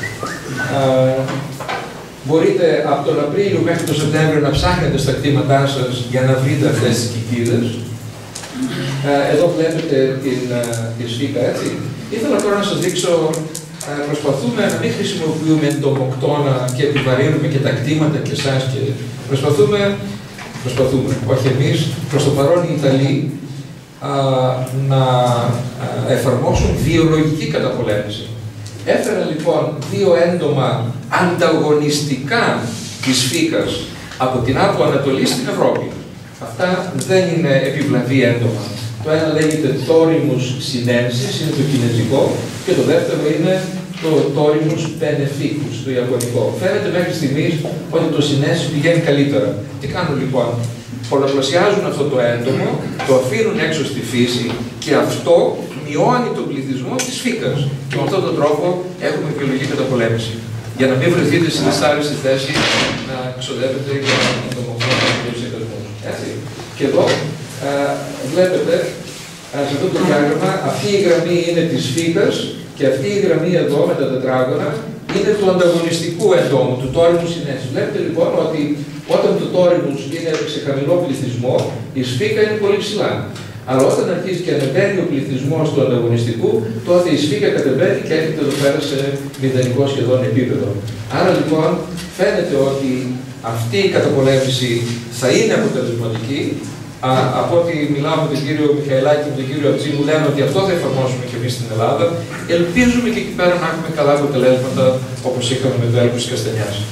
Μπορείτε από τον Απρίλιο μέχρι τον Σεπτέμβριο να ψάχνετε στα κτήματά σας για να βρείτε αυτές τις κοικίδες. Εδώ βλέπετε τη σφίκα, έτσι. Ήθελα τώρα να σας δείξω, προσπαθούμε να μην χρησιμοποιούμε εντομοκτώνα και επιβαρύνουμε και τα κτήματα και εσάς και προσπαθούμε, όχι εμείς, προς το παρόν οι Ιταλοί, να εφαρμόσουν βιολογική καταπολέμηση. Έφεραν λοιπόν 2 έντομα ανταγωνιστικά της φύκας από την Άπο Ανατολή στην Ευρώπη. Αυτά δεν είναι επιβλαβή έντομα. Το ένα λέγεται Thorimus sinensis, είναι το κινέζικο, και το δεύτερο είναι το Thorimus beneficus, το ιαπωνικό. Φαίνεται μέχρι στιγμής ότι το sinensis πηγαίνει καλύτερα. Τι κάνουν λοιπόν? Πολλαπλασιάζουν αυτό το έντομο, το αφήνουν έξω στη φύση και αυτό μειώνει τον πληθυσμό της φύκας. Και με αυτόν τον τρόπο έχουμε βιολογική καταπολέμηση. Για να μην βρεθείτε στην δυσάρεστη θέση να ξοδεύετε για τον τομοκτώνα και τους εκασμούς. Και εδώ βλέπετε, σε αυτό το διάγραμμα, αυτή η γραμμή είναι της φύκας και αυτή η γραμμή εδώ με τα τετράγωνα είναι του ανταγωνιστικού εντόμου, του Thorimus sinensis. Βλέπετε λοιπόν ότι όταν το Thorimus είναι σε χαμηλό πληθυσμό, η σφίκα είναι πολύ ψηλά. Αλλά όταν αρχίζει και ανεβαίνει ο πληθυσμός του ανταγωνιστικού, τότε η σφίκα κατεβαίνει και έρχεται εδώ πέρα σε μηδενικό σχεδόν επίπεδο. Άρα λοιπόν φαίνεται ότι αυτή η καταπολέμηση θα είναι αποτελεσματική. Από ό,τι μιλάω με τον κύριο Μιχαηλάκη και με τον κύριο Ατσί, μου λένε ότι αυτό θα εφαρμόσουμε και εμείς στην Ελλάδα. Ελπίζουμε και εκεί πέρα να έχουμε καλά αποτελέσματα όπως είχαμε με το έργο της Καστανιάς.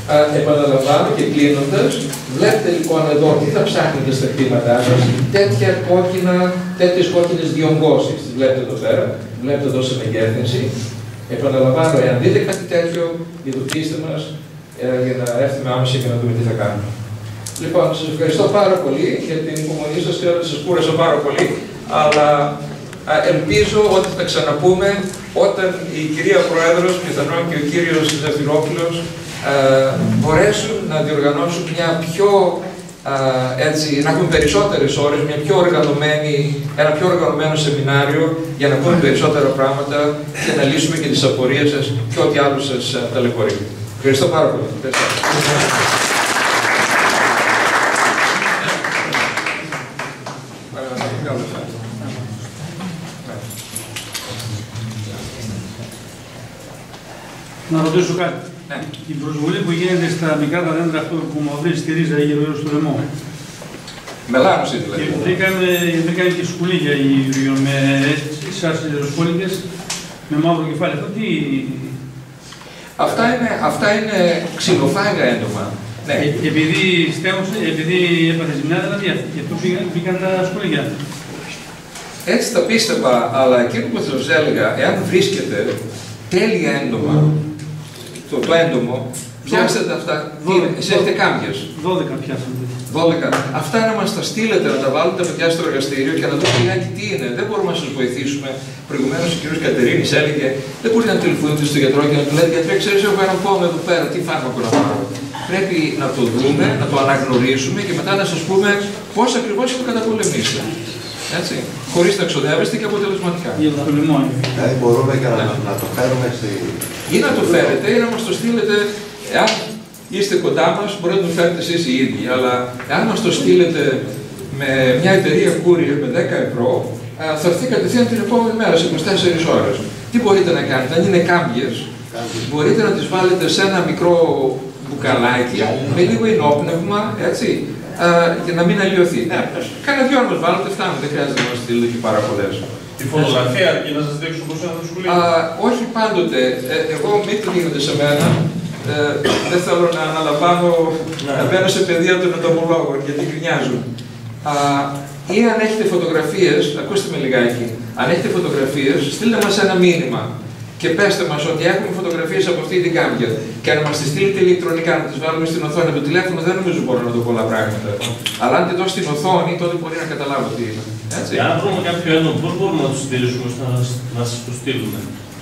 Επαναλαμβάνω και κλείνοντας, βλέπετε λοιπόν εδώ τι θα ψάχνετε στα κτήματά σας, τέτοιες κόκκινες διονγκώσεις, τις βλέπετε εδώ πέρα, βλέπετε εδώ σε μεγέθυνση. Επαναλαμβάνω, εάν δείτε κάτι τέτοιο, ειδοποιήστε μας για να έρθουμε άμεσα και να δούμε τι θα κάνουμε. Λοιπόν, σας ευχαριστώ πάρα πολύ για την υπομονή σας, ξέρω ότι σας κούρασα πάρα πολύ, αλλά ελπίζω ότι θα ξαναπούμε όταν η κυρία Πρόεδρος, πιθανόν και ο κύριος Ζαφυρόπουλος, μπορέσουν να διοργανώσουν μια πιο, να έχουν περισσότερες ώρες, ένα πιο οργανωμένο σεμινάριο για να πούμε περισσότερα πράγματα και να λύσουμε και τις απορίες σας και ό,τι άλλο σας ταλαιπωρεί. Ευχαριστώ πάρα πολύ. Να ρωτήσω κάτι. Ναι. Η προσβολή που γίνεται στα μικρά τα δέντρα, αυτό που μαυρίζει στη ρίζα ή γύρω στο λαιμό. Μελάνωση δηλαδή. Και βρήκαν και σκουλίκια οι ίδιοι με σάρσεις υδροσχόλικες με μαύρο κεφάλι. Αυτό τι. Αυτά είναι ξυλοφάγα έντομα. Ναι. Επειδή στέγωσε, επειδή έπαθε ζημιά, δηλαδή γι' αυτό μπήκαν τα σκουλίκια. Έτσι τα πίστευα, αλλά εκείνο που θα σας έλεγα, εάν βρίσκεται τέλεια έντομα, το έντομο, πιάστε τα αυτά. Εσείς έχετε κάμπιες. 12 πιάσαμε. 12. Αυτά να μας τα στείλετε, να τα βάλετε παιδιά στο εργαστήριο και να δούμε λιγάκι τι είναι. Δεν μπορούμε να σας βοηθήσουμε. Προηγουμένως ο κ. Κατερίνης έλεγε, δεν μπορείτε να τηλεφωνείτε στον γιατρό και να του λέτε, γιατρέ, ξέρεις, έχω έναν πόνο εδώ πέρα, τι φάρμακο να πάρω. Πρέπει να το δούμε, να το αναγνωρίσουμε και μετά να σας πούμε πώς ακριβώς το καταπολεμήσετε. Έτσι. Χωρίς να ξοδεύεστε και αποτελεσματικά. Δηλαδή μπορούμε και να το φέρουμε στη... Ή να το φέρετε ή να μας το στείλετε, εάν είστε κοντά μας, μπορείτε να το φέρετε εσείς οι ίδιοι, αλλά εάν μας το στείλετε με μια εταιρεία courier με 10 ευρώ, θα έρθει κατευθείαν την επόμενη μέρα, σε 24 ώρες. Τι μπορείτε να κάνετε, αν είναι κάμπιες, μπορείτε να τις βάλετε σε ένα μικρό μπουκαλάκι, με λίγο ενόπνευμα, έτσι, για να μην αλλοιωθεί. Κάνα δυο να μας βάλετε, φτάνουν, δεν χρειάζεται να μας στείλετε και πάρα πολλές. Τη φωτογραφία αρκεί να σας δείξω πώς είναι το σκουλίκι. Όχι πάντοτε. Εγώ μην το δίνετε σε μένα. Δεν θέλω να αναλαμβάνω να μπαίνω σε παιδεία των εντομολόγων γιατί γκρινιάζουν. Ή αν έχετε φωτογραφίες, ακούστε με λιγάκι, αν έχετε φωτογραφίες, στείλτε μας ένα μήνυμα και πέστε μας ότι έχουμε φωτογραφίες από αυτή την κάμπια και να μας τις στείλετε ηλεκτρονικά, να τις βάλουμε στην οθόνη. Από το τηλέφωνο δεν νομίζω μπορώ να δω πολλά πράγματα. Αλλά αν τη δω στην οθόνη, τότε μπορεί να καταλάβω τι είναι. Έτσι. Αν βρούμε κάποιο έντομο, πώς μπορούμε να τους στηρίσουμε να σας το στείλουμε.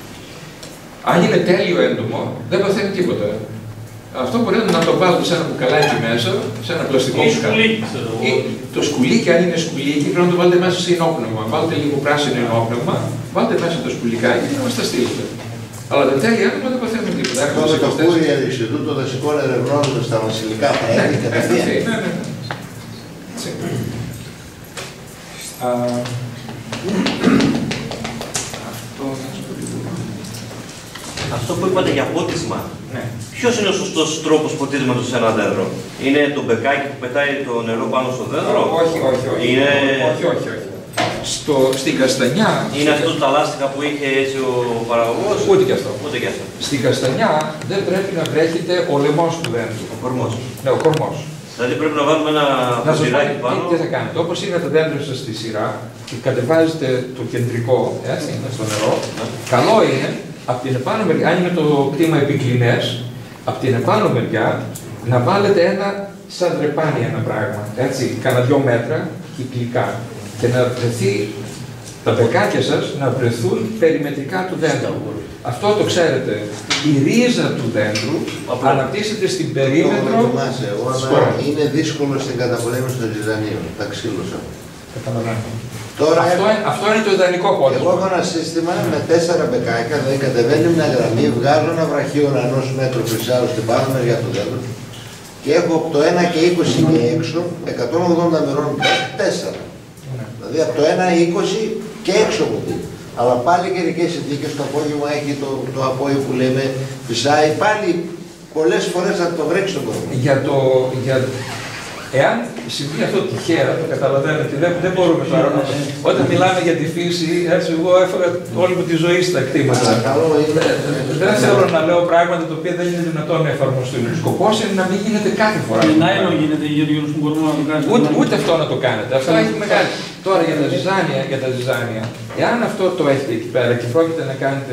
Αν είναι τέλειο έντομο, δεν παθαίνει τίποτα. Αυτό μπορείτε να το βάλετε σε ένα μπουκαλάκι μέσα, σε ένα πλαστικό μπουκαλάκι. Το σκουλίκι, αν είναι σκουλίκι, πρέπει να το βάλετε μέσα σε ενόπνευμα. Βάλτε λίγο πράσινο ενόπνευμα, βάλτε μέσα το σκουλικάκι και να μας τα στείλετε. Αλλά τα τέλεια έντομα δεν παθαίνουν τίποτα. Αυτό το courier Ινστιτούτο Δασικών Ερευνών στα βασιλικά θα έρθει κατευθείαν. Ναι. Αυτό που είπατε για πότισμα, ναι. Ποιος είναι ο σωστός τρόπος ποτίσματος σε ένα δέντρο? Είναι το μπεκάκι που πετάει το νερό πάνω στο δέντρο? Όχι. Είναι... όχι. Στην καστανιά... Είναι αυτό τα λάστιχα που είχε έτσι ο παραγωγός? Ούτε και αυτό. Ούτε και αυτό. Στην καστανιά δεν πρέπει να βρέχεται ο λαιμός του δέντρου. Ο κορμός. Ναι, ο κορμός. Δηλαδή πρέπει να βάλουμε ένα ποτηράκι πάνω. Τι θα κάνετε, όπως είναι τα δέντρα σας στη σειρά και κατεβάζετε το κεντρικό, έτσι, στο νερό, καλό είναι από την επάνω μεριά, αν είναι το κτήμα επικλινές, από την επάνω μεριά να βάλετε ένα σαν τρεπάνι ένα πράγμα, έτσι, κάνα 2 μέτρα κυκλικά και να βρεθεί τα μπεκάκια σας να βρεθούν περιμετρικά του δέντρου. Αυτό το ξέρετε, η ρίζα του δέντρου αναπτύσσεται στην περίμετρο. Είναι δύσκολο στην καταπολέμηση των ζυζανίων, τα ξύλωσα. Τώρα, αυτό είναι το ιδανικό πόδι. Εγώ έχω ένα σύστημα με 4 μπεκάκια, δηλαδή κατεβαίνει μια γραμμή, βγάζω ένα βραχίωνα 1 μέτρο φυσάω στην πάνω μεριά του δέντρου και έχω από το 1 και 20 και έξω 180 μοιρών 4. Δηλαδή από το 1 20 και έξω από εκεί. Αλλά πάλι καιρικές συνθήκες, το απόγευμα έχει το απόϊ που λέμε φυσάει, πάλι πολλές φορές θα το βρέξει τον κόσμο. Εάν συμβεί αυτό τυχαία, το καταλαβαίνετε. Δεν μπορούμε τώρα. Όταν μιλάμε για τη φύση, έτσι, εγώ έφαγα όλη μου τη ζωή στα κτήματα. Δεν θέλω να λέω πράγματα τα οποία δεν είναι δυνατόν να εφαρμοστούν. Ο σκοπός είναι να μην γίνεται κάθε φορά. Νάιλον γίνεται γύρω στον κορμό να το κάνετε. Ούτε αυτό να το κάνετε. Αυτό έχει μεγάλη. Τώρα για τα ζυζάνια, εάν αυτό το έχετε εκεί πέρα και πρόκειται να κάνετε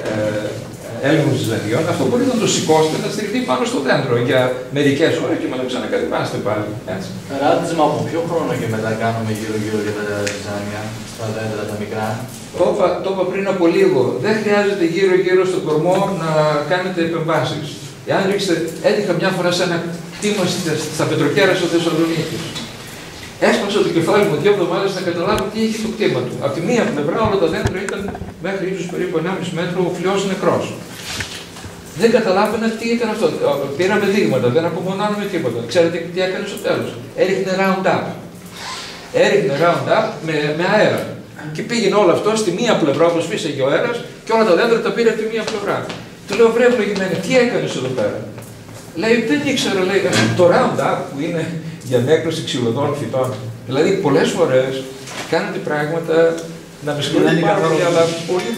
έλεγχο ζυζανιών, αυτό μπορείτε να το σηκώσετε, να στηριχθεί πάνω στο δέντρο για μερικές ώρες και μετά ξανακατεβάσετε πάλι. Ράτισμα από ποιο χρόνο και μετά κάνουμε γύρω-γύρω για τα ζυζάνια, στα δέντρα τα μικρά. Το είπα πριν από λίγο. Δεν χρειάζεται γύρω-γύρω στον κορμό να κάνετε επεμβάσεις. Εάν ρίξετε, έτυχα μια φορά σε ένα κτήμα στα Πετροκέρα στο Θεσσαλονίκη. Έσπασα το κεφάλι μου 2 εβδομάδες να καταλάβω τι είχε το κτήμα του. Από τη μία πλευρά όλα τα δέντρα ήταν μέχρι ίσως περίπου 1,5 μέτρο ο φλοιός νεκρός. Δεν καταλάβαινα τι ήταν αυτό. Πήραμε δείγματα, δεν απομονώναμε τίποτα. Ξέρετε τι έκανε στο τέλος. Έριχνε Roundup. Έριχνε Roundup με αέρα. Και πήγαινε όλο αυτό στη μία πλευρά όπως φύσαγε ο αέρας και όλα τα δέντρα τα πήρε από τη μία πλευρά. Του λέω βρε ευλογημένη, τι έκανες εδώ πέρα. Λέει δεν ήξερα, λέει το Roundup που είναι για νέκρωση ξυλοδών φυτών. Δηλαδή πολλές φορές κάνετε πράγματα να με συγχωρείτε πάρα πολύ, αλλά πολύ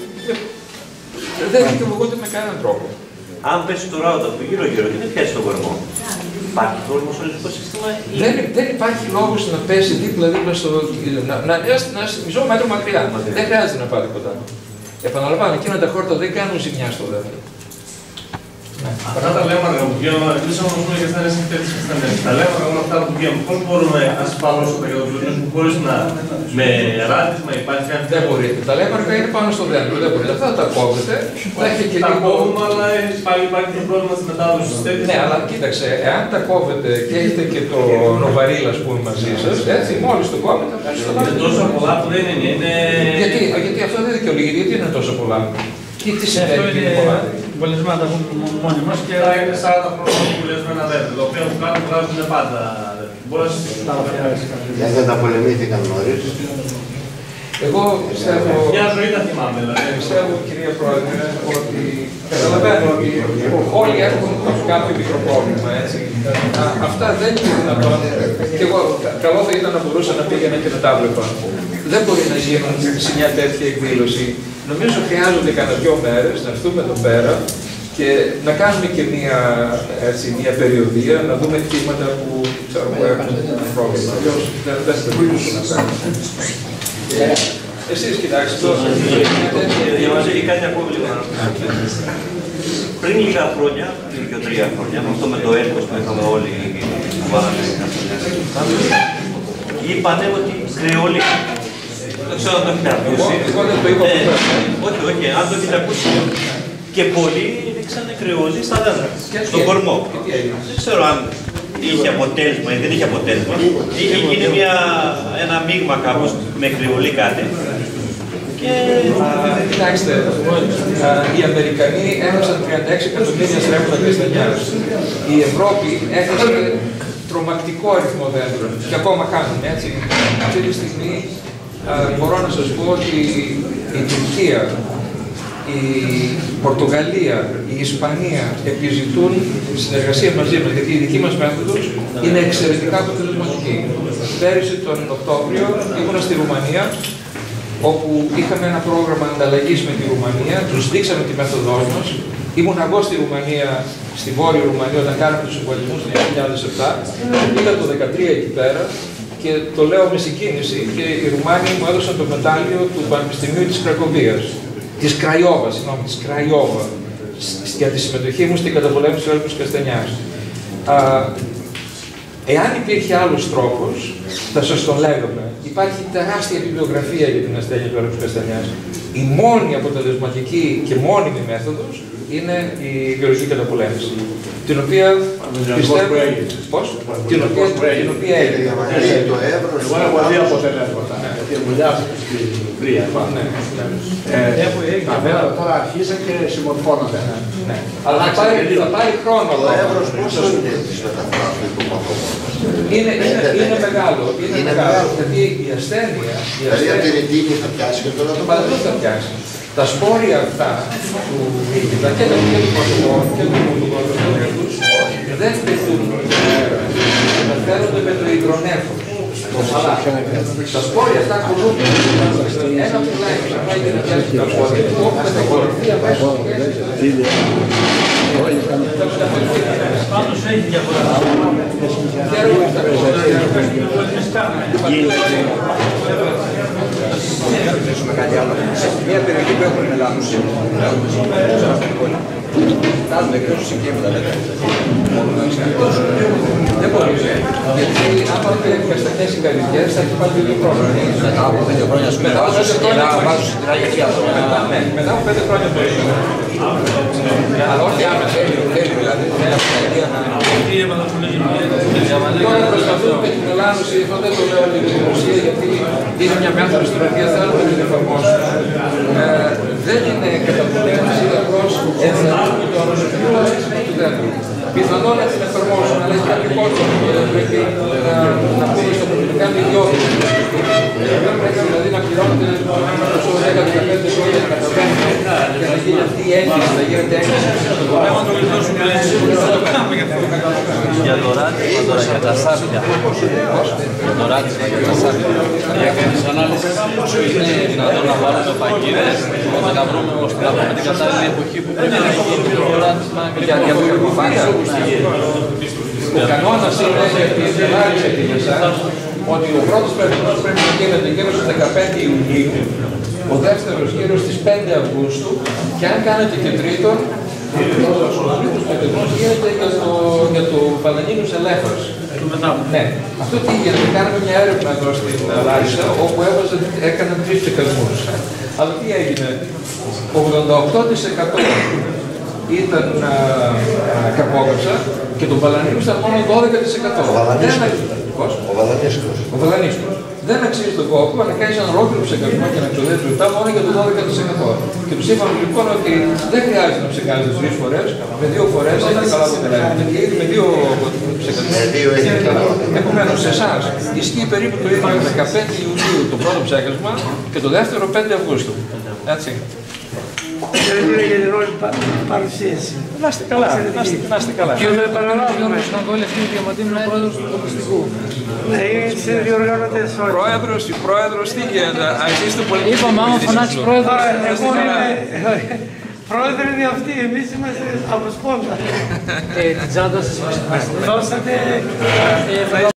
δεν δικαιολογούνται με κανέναν τρόπο. Αν πέσει το Roundup από γύρω-γύρω και δεν πιάσει τον κορμό, υπάρχει πρόβλημα στο λογικό σύστημα ή... Δεν υπάρχει λόγος να πέσει δίπλα-δίπλα στο... να μισό μέτρο μακριά. Δεν χρειάζεται να πάτε κοντά. Επαναλαμβάνω, εκείνα τα χόρτα δεν κάνουν ζημιά στο δέντρο. Αυτά τα λέματα που βγαίνουν, εμείς όμως πούμε για στάνες συνθέτησης και στάνες. Τα λέματα όλα αυτά που βγαίνουν, πώς μπορούμε να σπαλώσουμε για το πλουτίσουμε χωρίς να... με ράτισμα υπάρχει κάτι... Δεν μπορείτε. Τα λέματα είναι πάνω στο δέντρο, δεν μπορείτε. Αυτά τα κόβετε. Τα κόβουμε, αλλά πάλι υπάρχει το πρόβλημα της μετάδοσης της θέτησης. Ναι, αλλά κοίταξε, εάν τα κόβετε και έχετε και το νοβαρίλ, ας πούμε, μαζί σας, έτσι, μόλις το κόβετε, θα πέσει το λάδι. Είναι τόσο πολλά που δεν είναι... Γιατί αυτό δεν δικαιολογείται, γιατί είναι τόσο πολλά. Τι σημαίνει ότι είναι πολλά. Πολυσμάτα που μόνοι μας και... Τώρα είναι 40 χρόνια που λες με ένα δέντρο, το οποίο που κάνουν βγάζουν πάντα. Μπορεί να συζητήσουμε. Δεν τα πολεμήθηκαν νωρίς. Εγώ πιστεύω... Μια ζωή τα θυμάμαι, δηλαδή. Πιστεύω, κυρία Πρόεδρε, ότι καταλαβαίνω ότι όλοι έχουν κάποιο μικρό πρόβλημα, έτσι. Αυτά δεν είναι δυνατόν. Και εγώ, καλό θα ήταν να μπορούσα να πήγαινα και να τα βλέπα. Δεν μπορεί να γίνουν σε μια τέτοια εκδήλωση. Νομίζω χρειάζονται κανένα 2 μέρες να έρθουμε εδώ πέρα και να κάνουμε και μια περιοδία, να δούμε θύματα που ξέρουμε που έχουν πρόβλημα. Αλλιώς δεν θα μπορούσαμε να κάνουμε. Εσείς κοιτάξτε, ή κάτι ακόμα λίγο να ρωτήσω. Πριν λίγα χρόνια, πριν και 3 χρόνια, με αυτό με το έτος που είχαμε όλοι που βάλαμε είπανε ότι κρεόλοι. Δεν ξέρω αν το έχετε ακούσει. Όχι, αν το έχετε ακούσει. Και πολλοί ρίξανε κρεόλοι στα δέντρα, στον κορμό. Δεν ξέρω αν είχε αποτέλεσμα ή δεν είχε αποτέλεσμα. Είχε γίνει ένα μείγμα κάπως με κρεόλοι κάτι. Κοιτάξτε, οι Αμερικανοί έχασαν 36 εκατομμύρια στρέμματα καστανιάς. Η Ευρώπη έχασε τρομακτικό αριθμό δέντρων και ακόμα κάνουν, έτσι. Αυτή τη στιγμή μπορώ να σας πω ότι η Τουρκία, η Πορτογαλία, η Ισπανία επιζητούν συνεργασία μαζί μας, γιατί η δική μας μέθοδος είναι εξαιρετικά αποτελεσματική. Πέρυσι τον Οκτώβριο ήμουνα στη Ρουμανία, όπου είχαμε ένα πρόγραμμα ανταλλαγής με τη Ρουμανία, τους δείξαμε τη μέθοδό μας. Ήμουν εγώ στη Ρουμανία, στη Βόρεια Ρουμανία, όταν κάναμε τους εμβολιασμούς το 2007. Πήγα το 2013 εκεί πέρα και το λέω με συγκίνηση και οι Ρουμάνοι μου έδωσαν το μετάλλιο του Πανεπιστημίου της Κρακοβίας. Της Κραϊόβα, συγγνώμη, της Κραϊόβα, για τη συμμετοχή μου στην καταπολέμηση του έλκους καστανιάς. Εάν υπήρχε άλλος τρόπος, θα σας τον λέγαμε. Υπάρχει τεράστια βιβλιογραφία για την ασθένεια του έλκους καστανιάς. Η μόνη αποτελεσματική και μόνιμη μέθοδος είναι η βιολογική καταπολέμηση. Την οποία πιστεύω... Πώς? Την οποία έγινε. Το εύρος... Εγώ έχω δει αποτελέσματα. Γιατί δουλειάζω στη Βρία. Τα δέντρα τώρα αρχίσαν και συμμορφώνονται. Αλλά θα πάρει χρόνο. Το εύρος πόσο είναι της μεταφοράς του υπομορφωμού? Είναι μεγάλο. Είναι μεγάλο. Γιατί η ασθένεια... Δηλαδή από την ρητίνη θα πιάσει και τώρα το παντού θα πιάσει. Τα σπόρια αυτά του Μίκητα και τα οποία του Πορτογάλου και του Πορτογάλου δεν πετούν αέρα. φέρονται με το υγρονέφο. Αλλά τα σπόρια αυτά ακολούθουν. Ένα πουλάει και πάει και να πιάσει τα σπόρια. Με τα κορυφαία μέσα. Πάντως έχει διαφορά. Σε μια περιοχή που έχουμε μελάνωση, φτάνουν εκτός και με τα μέτρα. Δεν μπορεί. Γιατί άμα δεν έχουμε σταθές οι καρδιές, θα έχει πάλι δύο πρόβλημα. Μετά από 5 χρόνια σου μετά βάζω συντηρά γιατί αυτό. Μετά από 5 χρόνια το έχει. Αλλά όχι άμεσα. Θέλει δηλαδή. Τώρα προσπαθούμε με την μελάνωση, αυτό δεν το λέω λίγο δημοσία, γιατί είναι μια μέθοδος στην οποία θέλουμε να την εφαρμόσουμε. Δεν είναι καταπολέμηση, απλώς ενθαρρύνουμε το ανοσοποιητικό σύστημα του δέντρου. Πιθανόν να την εφαρμόσουμε, αλλά έχει κάποιο κόστος που πρέπει να πούμε στο πολιτικά ιδιότητα. Πρέπει δηλαδή να πληρώνετε όσο 10-15 χρόνια να καταβαίνετε και να γίνει αυτή η έγκριση, να γίνεται έγκριση στον τομέα. Για το ράτισμα τώρα, για τα σάπια. Για το ράτισμα, για τα σάπια. Για κάποιες ανάλυσεις, όσο είναι δυνατόν να βάλουμε παγίδες, ώστε να βρούμε ώστε να βρούμε την κατάλληλη εποχή που πρέπει να γίνει το ράτισμα. Για το υποφάνεια. Ο κανόνας είναι ότι τελάρισε τη Γεσά, ότι ο πρώτος περιορισμός πρέπει να γίνεται γύρω στις 15 Ιουνίου, ο δεύτερος γύρω στις 5 Αυγούστου και αν κάνετε και τρίτον, ο τρίτος περιορισμός γίνεται για το Πανελλήνιος Ελέφας. Ναι. Αυτό τι γίνεται, κάναμε μια έρευνα εδώ στην Λάρισα, όπου έκαναν 3 ψεκασμούς. Αλλά τι έγινε, 88% ήταν καρπόγαψα και τον Παλανίσκος ήταν μόνο 12%. Ο Βαλανίσκος. Ο Βαλανίσκος. Δεν αξίζει τον κόπο, ανακάλυψαν ολόκληρο ψεκασμό και να ξοδέψει λεπτά μόνο για το 12%. Και τους είπαμε λοιπόν ότι δεν χρειάζεται να ψεκάζετε 3 φορές, με 2 φορές έχει καλά αποτελέσματα. Γιατί ήδη με 2 ψεκασμούς. Επομένως, σε εσάς ισχύει περίπου το ίδιο 15 Ιουνίου το πρώτο ψέκασμα και το δεύτερο 5 Αυγούστου. Έτσι. Ευχαριστούμε για την όλη παρουσίαση. Να είστε καλά. Να είστε καλά. Και με επαναλάβουμε. Είναι πρόεδρος του πολιτιστικού. Ναι, είστε διοργανωτές όλοι. Πρόεδρος, τι γίνεται, είστε πολύ. Είπαμε, άμα φωνάξει πρόεδρος. Εγώ είμαι. Πρόεδρε είναι αυτοί, εμείς είμαστε από σπόντα. Την τσάντα σας. Δώσατε